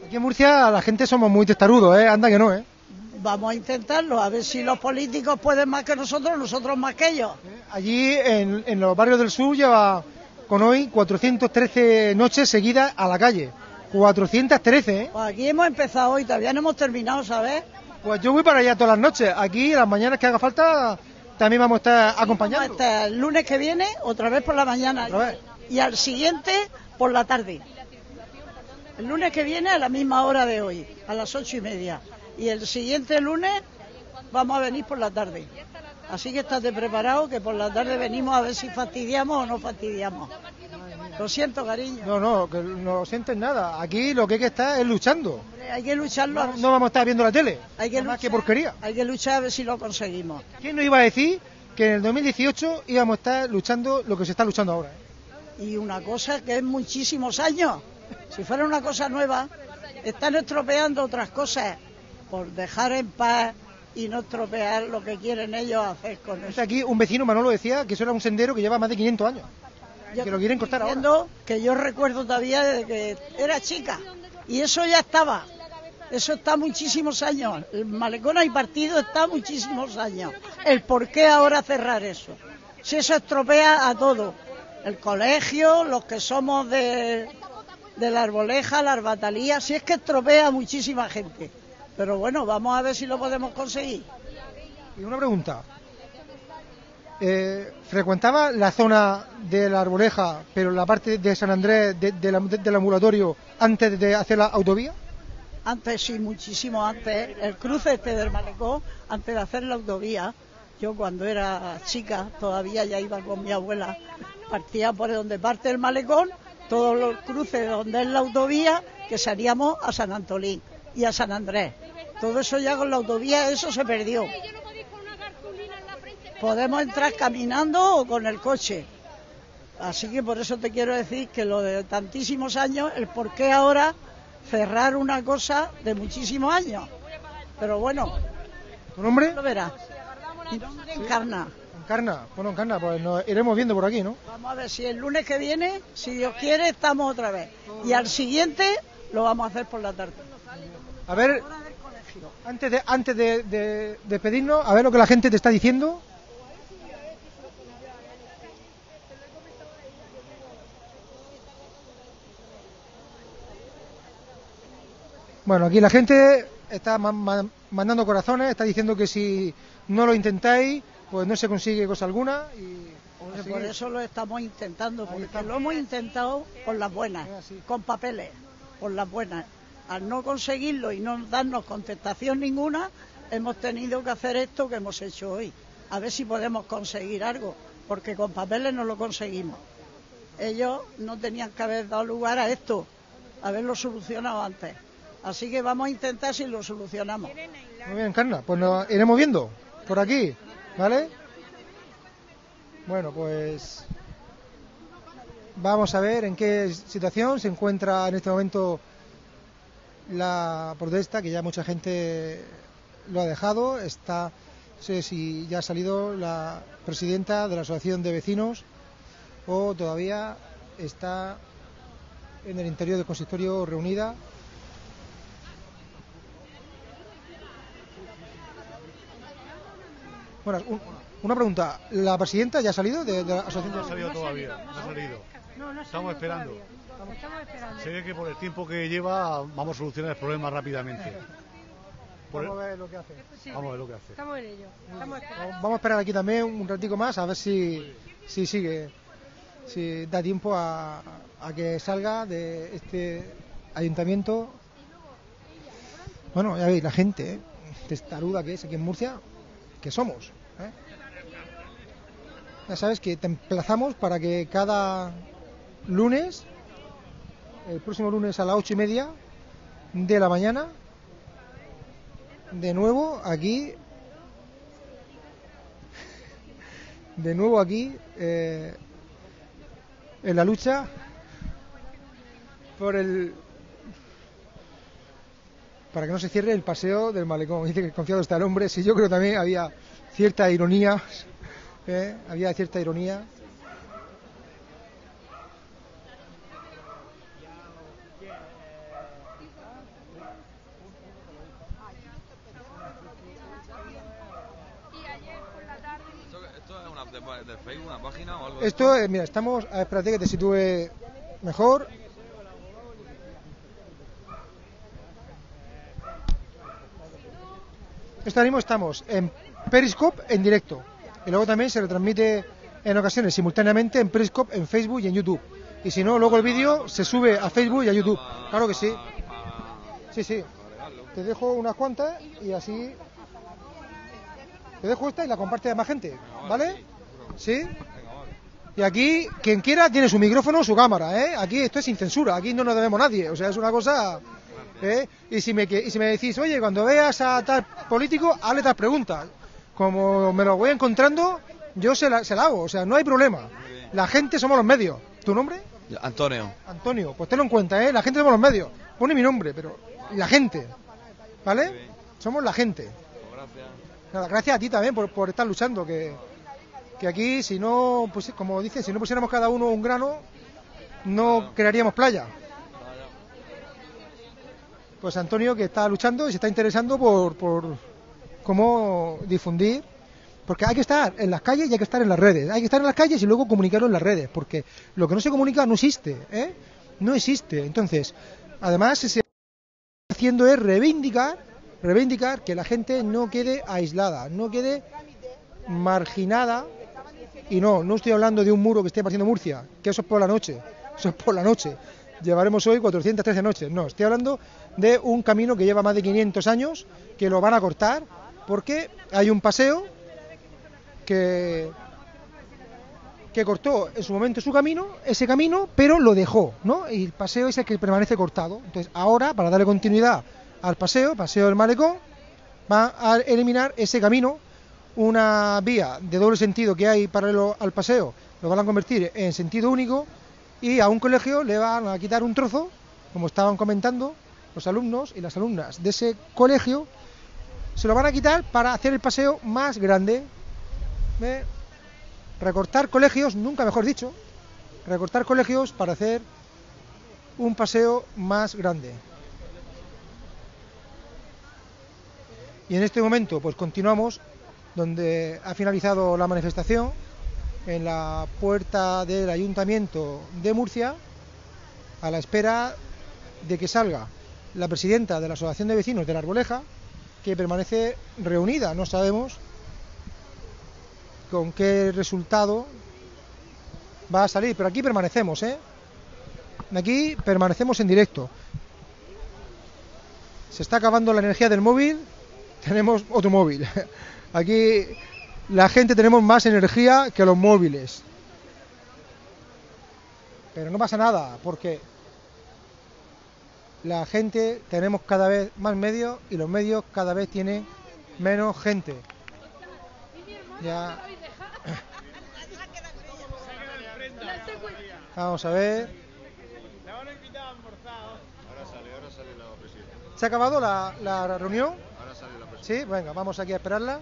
Aquí en Murcia la gente somos muy testarudos, anda que no, Vamos a intentarlo, a ver si los políticos pueden más que nosotros, nosotros más que ellos. Allí en los barrios del sur lleva con hoy 413 noches seguidas a la calle. 413, Pues aquí hemos empezado hoy, todavía no hemos terminado, ¿sabes? Pues yo voy para allá todas las noches. Aquí, las mañanas que haga falta, también vamos a estar acompañando. Vamos a estar el lunes que viene, otra vez por la mañana. Y al siguiente, por la tarde. El lunes que viene a la misma hora de hoy, a las 8:30. Y el siguiente lunes vamos a venir por la tarde. Así que estate preparado, que por la tarde venimos a ver si fastidiamos o no fastidiamos. Lo siento, cariño. No, que no sientes nada. Aquí lo que hay que estar es luchando. Hombre, hay que lucharlo. No vamos a estar viendo la tele. Hay que luchar, qué porquería. Hay que luchar a ver si lo conseguimos. ¿Quién nos iba a decir que en el 2018 íbamos a estar luchando lo que se está luchando ahora? Y una cosa que es muchísimos años. Si fuera una cosa nueva, están estropeando otras cosas por dejar en paz y no estropear lo que quieren ellos hacer con eso. Aquí un vecino, Manolo, decía que eso era un sendero que lleva más de 500 años. Yo que lo quieren cortar ahora. Que yo recuerdo todavía desde que era chica. Y eso ya estaba. Eso está muchísimos años. El malecón hay partido está muchísimos años. El por qué ahora cerrar eso. Si eso estropea a todo. El colegio, los que somos de la Arboleja, la Arbatalía, si es que estropea a muchísima gente. Pero bueno, vamos a ver si lo podemos conseguir. Y una pregunta. ¿Frecuentaba la zona de la Arboleja, pero la parte de San Andrés del ambulatorio antes de hacer la autovía? Antes sí, muchísimo antes. El cruce del malecón, antes de hacer la autovía. Yo cuando era chica todavía ya iba con mi abuela. Partía por donde parte el malecón, todos los cruces donde es la autovía, que salíamos a San Antolín y a San Andrés. Todo eso ya con la autovía, eso se perdió. Podemos entrar caminando o con el coche. Así que por eso te quiero decir que lo de tantísimos años, el por qué ahora cerrar una cosa de muchísimos años. Pero bueno. ¿Tu nombre? Lo verás. Mi nombre es Encarna. Encarna, bueno, Encarna, pues nos iremos viendo por aquí, ¿no? Vamos a ver si el lunes que viene, si Dios quiere, estamos otra vez. Y al siguiente lo vamos a hacer por la tarde. A ver, antes de despedirnos, a ver lo que la gente te está diciendo. Bueno, aquí la gente está mandando corazones, está diciendo que si no lo intentáis, pues no se consigue cosa alguna. Y por eso lo estamos intentando, porque lo hemos intentado por las buenas, con papeles, por las buenas. Al no conseguirlo y no darnos contestación ninguna, hemos tenido que hacer esto que hemos hecho hoy. A ver si podemos conseguir algo, porque con papeles no lo conseguimos. Ellos no tenían que haber dado lugar a esto, haberlo solucionado antes. Así que vamos a intentar si lo solucionamos. Muy bien, Encarna, pues nos iremos viendo por aquí, ¿vale? Bueno, pues vamos a ver en qué situación se encuentra en este momento la protesta, que ya mucha gente lo ha dejado. No sé si ya ha salido la presidenta de la Asociación de Vecinos o todavía está en el interior del consistorio reunida. Bueno, una pregunta. ¿La presidenta ya ha salido de la asociación? No ha salido todavía, no ha salido. Estamos esperando. Se ve que por el tiempo que lleva vamos a solucionar el problema rápidamente. Vamos a ver lo que hace. Vamos a ver lo que hace. Estamos en ello. Vamos a esperar aquí también un ratico más a ver si sigue, si da tiempo a que salga de este ayuntamiento. Bueno, ya veis, la gente testaruda que es aquí en Murcia, que somos, Ya sabes que te emplazamos para que cada lunes, el próximo lunes a las 8:30 de la mañana, de nuevo aquí en la lucha para que no se cierre el paseo del malecón. Dice que confiado está el hombre. Sí, yo creo que también había cierta ironía. ¿De Facebook, una página o algo? Esto, mira, estamos... espérate que te sitúe mejor. Ahora mismo estamos en Periscope en directo. Y luego también se retransmite en ocasiones simultáneamente en Periscope, en Facebook y en YouTube. Y si no, luego el vídeo se sube a Facebook y a YouTube. Claro que sí. Sí, sí. Te dejo unas cuantas y así... Te dejo esta y la comparte a más gente, ¿vale? ¿Sí? Y aquí, quien quiera tiene su micrófono, su cámara, ¿eh? Aquí esto es sin censura, aquí no nos debemos nadie, o sea, es una cosa... ¿eh? Y si me decís, oye, cuando veas a tal político, hazle tal preguntas. Como me lo voy encontrando, yo se la hago, o sea, no hay problema. La gente somos los medios. ¿Tu nombre? Antonio. Antonio, pues tenlo en cuenta, ¿eh? La gente somos los medios. Pone mi nombre, pero la gente, ¿vale? Somos la gente. Gracias. Nada, gracias a ti también por estar luchando, que aquí, si no, pues, como dices, si no pusiéramos cada uno un grano, no crearíamos playa. Pues Antonio, que está luchando y se está interesando por cómo difundir, porque hay que estar en las calles y hay que estar en las redes. Hay que estar en las calles y luego comunicarlo en las redes, porque lo que no se comunica no existe, ¿eh? No existe. Entonces, además, se está haciendo es reivindicar que la gente no quede aislada, no quede marginada. Y no estoy hablando de un muro que esté partiendo Murcia, que eso es por la noche, Llevaremos hoy 413 noches. No, estoy hablando de un camino que lleva más de 500 años, que lo van a cortar, porque hay un paseo que cortó en su momento ese camino, pero lo dejó, ¿no? Y el paseo es el que permanece cortado. Entonces, ahora, para darle continuidad al paseo del Malecón, va a eliminar ese camino, una vía de doble sentido que hay paralelo al paseo, lo van a convertir en sentido único, y a un colegio le van a quitar un trozo, como estaban comentando los alumnos y las alumnas de ese colegio, se lo van a quitar para hacer el paseo más grande. Recortar colegios, nunca mejor dicho, recortar colegios para hacer un paseo más grande. Y en este momento pues continuamos donde ha finalizado la manifestación, en la puerta del Ayuntamiento de Murcia, a la espera de que salga la presidenta de la Asociación de Vecinos de La Arboleja, que permanece reunida. No sabemos con qué resultado va a salir, pero aquí permanecemos, ¿eh? Aquí permanecemos en directo. Se está acabando la energía del móvil, tenemos otro móvil. Aquí la gente tenemos más energía que los móviles. Pero no pasa nada, porque la gente tenemos cada vez más medios y los medios cada vez tienen menos gente. Ya. Vamos a ver. Ahora sale la presidenta. ¿Se ha acabado la reunión? Ahora sale la presidenta. Sí, venga, vamos aquí a esperarla.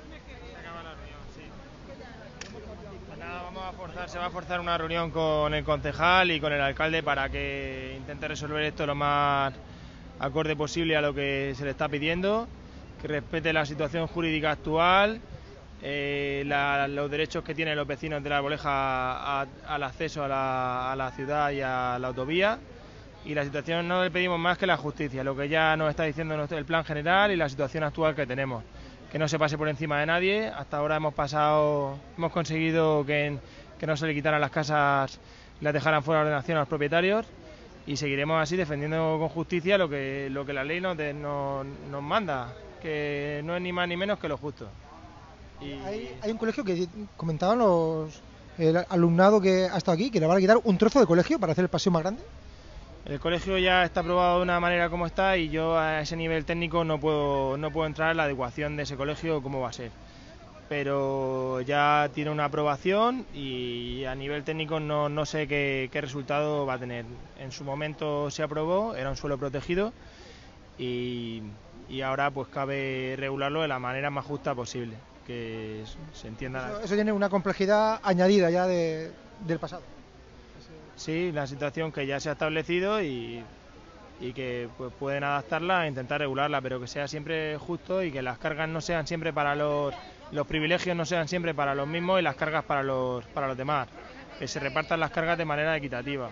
Se va a forzar una reunión con el concejal y con el alcalde para que intente resolver esto lo más acorde posible a lo que se le está pidiendo, que respete la situación jurídica actual, los derechos que tienen los vecinos de La Arboleja al acceso a la ciudad y a la autovía, y la situación no le pedimos más que la justicia, lo que ya nos está diciendo el plan general y la situación actual que tenemos, que no se pase por encima de nadie. Hasta ahora hemos conseguido que no se le quitaran las casas y las dejaran fuera de ordenación a los propietarios, y seguiremos así defendiendo con justicia lo que la ley nos manda, que no es ni más ni menos que lo justo. Hay un colegio que comentaban el alumnado que ha estado aquí, que le van a quitar un trozo de colegio para hacer el paseo más grande. El colegio ya está aprobado de una manera como está, y yo a ese nivel técnico no puedo entrar en la adecuación de ese colegio, cómo va a ser. Pero ya tiene una aprobación y a nivel técnico no sé qué resultado va a tener. En su momento se aprobó, era un suelo protegido, y ahora pues cabe regularlo de la manera más justa posible, que se entienda. Eso tiene una complejidad añadida ya del pasado. Sí, la situación que ya se ha establecido y y que pues, pueden adaptarla e intentar regularla, pero que sea siempre justo y que las cargas no sean siempre para los privilegios no sean siempre para los mismos y las cargas para los demás, que se repartan las cargas de manera equitativa.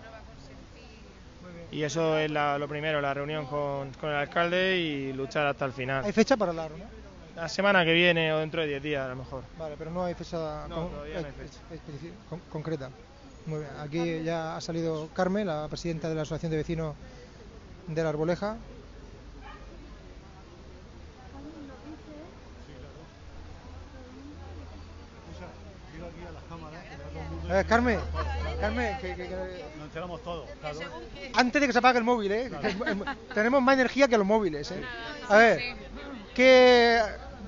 Y eso es lo primero, la reunión con el alcalde y luchar hasta el final. ¿Hay fecha para la reunión? La semana que viene o dentro de 10 días a lo mejor. Vale, pero no hay fecha, todavía no hay fecha. Concreta. Muy bien, aquí ya ha salido Carmen, la presidenta de la Asociación de Vecinos de la Arboleja. Carmen, nos enteramos todos, claro. Antes de que se apague el móvil, tenemos más energía que los móviles, A ver, ¿qué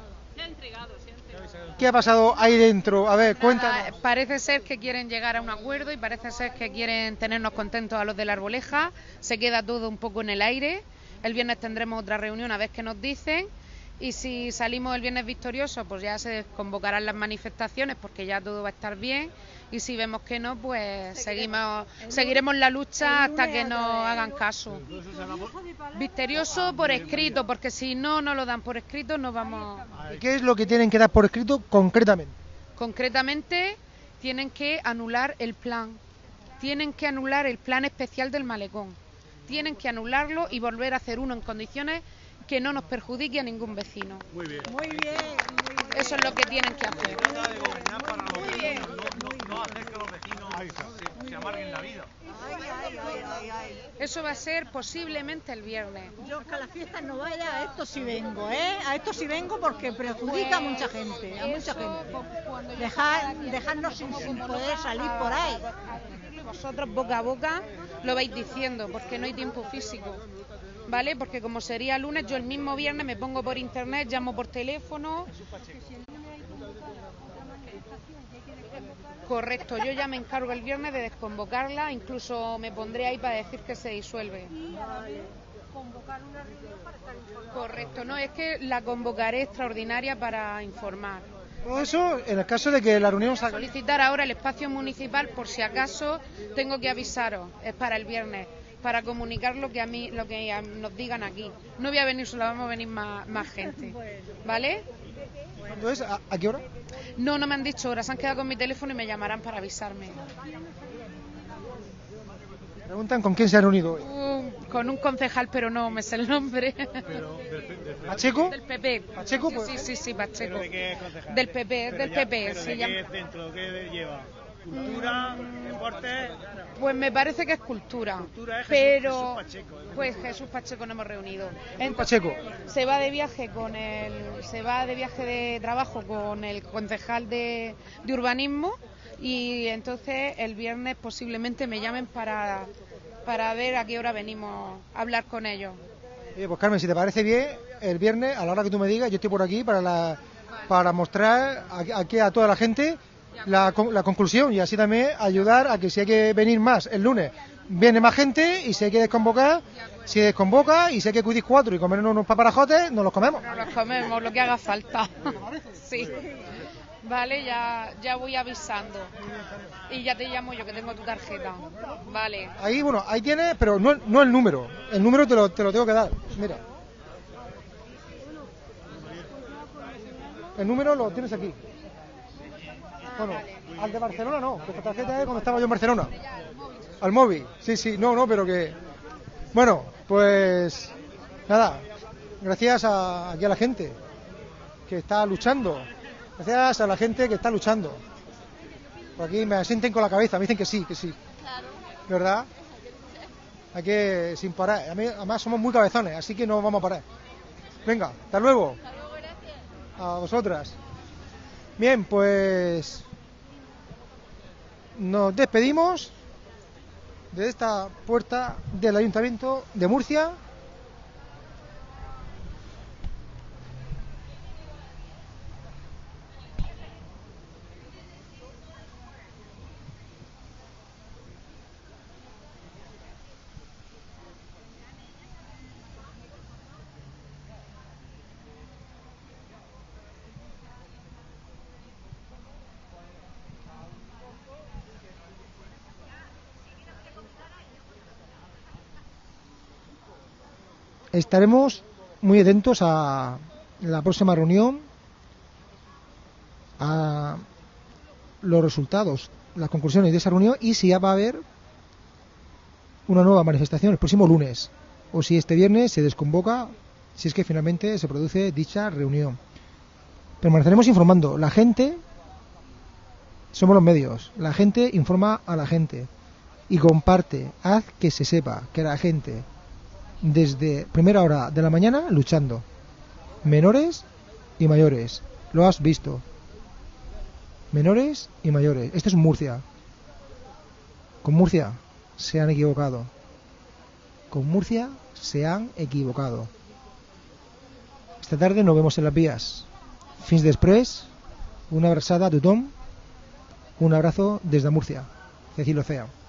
ha pasado ahí dentro? A ver, cuéntanos. Parece ser que quieren llegar a un acuerdo y parece ser que quieren tenernos contentos a los de la Arboleja. Se queda todo un poco en el aire. El viernes tendremos otra reunión a ver qué nos dicen. Y si salimos el viernes victoriosos, pues ya se convocarán las manifestaciones porque ya todo va a estar bien. Y si vemos que no, pues seguiremos la lucha hasta que nos hagan caso. Victorioso por escrito, porque si no lo dan por escrito, no vamos. ¿Qué es lo que tienen que dar por escrito concretamente? Concretamente, tienen que anular el plan. Tienen que anular el plan especial del malecón. Tienen que anularlo y volver a hacer uno en condiciones que no nos perjudique a ningún vecino. Muy bien. Muy bien. Eso es lo que tienen que hacer. Muy bien. No hacer que los vecinos se amarguen la vida. Eso va a ser posiblemente el viernes. Yo que a las fiestas no vaya, a esto sí vengo, A esto sí vengo porque perjudica a mucha gente, Dejarnos sin poder salir por ahí. Vosotros boca a boca lo vais diciendo, porque no hay tiempo físico. ¿Vale? Porque como sería lunes, yo el mismo viernes me pongo por internet, llamo por teléfono. Correcto, yo ya me encargo el viernes de desconvocarla, incluso me pondré ahí para decir que se disuelve. Correcto, no, es que la convocaré extraordinaria para informar. Todo eso en el caso de que la reunión salga. Solicitar ahora el espacio municipal por si acaso tengo que avisaros, es para el viernes, para comunicar lo que nos digan aquí. No voy a venir sola, vamos a venir más gente, ¿vale? Entonces, ¿a qué hora? No me han dicho hora, se han quedado con mi teléfono y me llamarán para avisarme. Preguntan con quién se han reunido hoy. Con un concejal, pero no me sé el nombre. ¿Pacheco? Del PP. ¿Pacheco? Pues... Sí, Pacheco. ¿Pero de qué concejal? Del PP, pero del ya, PP. ¿Pero de qué centro? ¿Qué lleva? ¿Cultura? ¿Deporte? Pues me parece que es cultura. Cultura es pero Jesús Pacheco. Pues Jesús Pacheco no hemos reunido. Pacheco. Se va de viaje de trabajo con el concejal de urbanismo y entonces el viernes posiblemente me llamen para ver a qué hora venimos a hablar con ellos. Pues Carmen, si te parece bien, el viernes a la hora que tú me digas, yo estoy por aquí para mostrar aquí a toda la gente la conclusión y así también ayudar a que si hay que venir más el lunes, viene más gente y si hay que desconvocar, si desconvoca y si hay que acudir 4 y comernos unos paparajotes, nos los comemos. Nos los comemos, lo que haga falta. Sí. Vale, ya voy avisando. Y ya te llamo yo, que tengo tu tarjeta. Vale. Ahí tienes, pero no el número. El número te lo tengo que dar. Mira. El número lo tienes aquí. Bueno, al de Barcelona no, que esta tarjeta es cuando estaba yo en Barcelona. Al móvil, sí, no, pero que... Bueno, pues... Nada, gracias aquí a la gente que está luchando. Gracias a la gente que está luchando. Por aquí me asienten con la cabeza, me dicen que sí. ¿Verdad? Hay que sin parar. Además somos muy cabezones, así que no vamos a parar. Venga, hasta luego. A vosotras. Bien, pues nos despedimos de esta puerta del Ayuntamiento de Murcia. Estaremos muy atentos a la próxima reunión, a los resultados, las conclusiones de esa reunión y si ya va a haber una nueva manifestación el próximo lunes o si este viernes se desconvoca, si es que finalmente se produce dicha reunión. Permaneceremos informando. La gente, somos los medios, la gente informa a la gente y comparte, haz que se sepa que la gente desde primera hora de la mañana luchando, menores y mayores, lo has visto, menores y mayores. Esto es Murcia. Con Murcia se han equivocado. Con Murcia se han equivocado. Esta tarde nos vemos en las vías. Fins després, una abraçada a tothom, un abrazo desde Murcia. Cecilio Cea.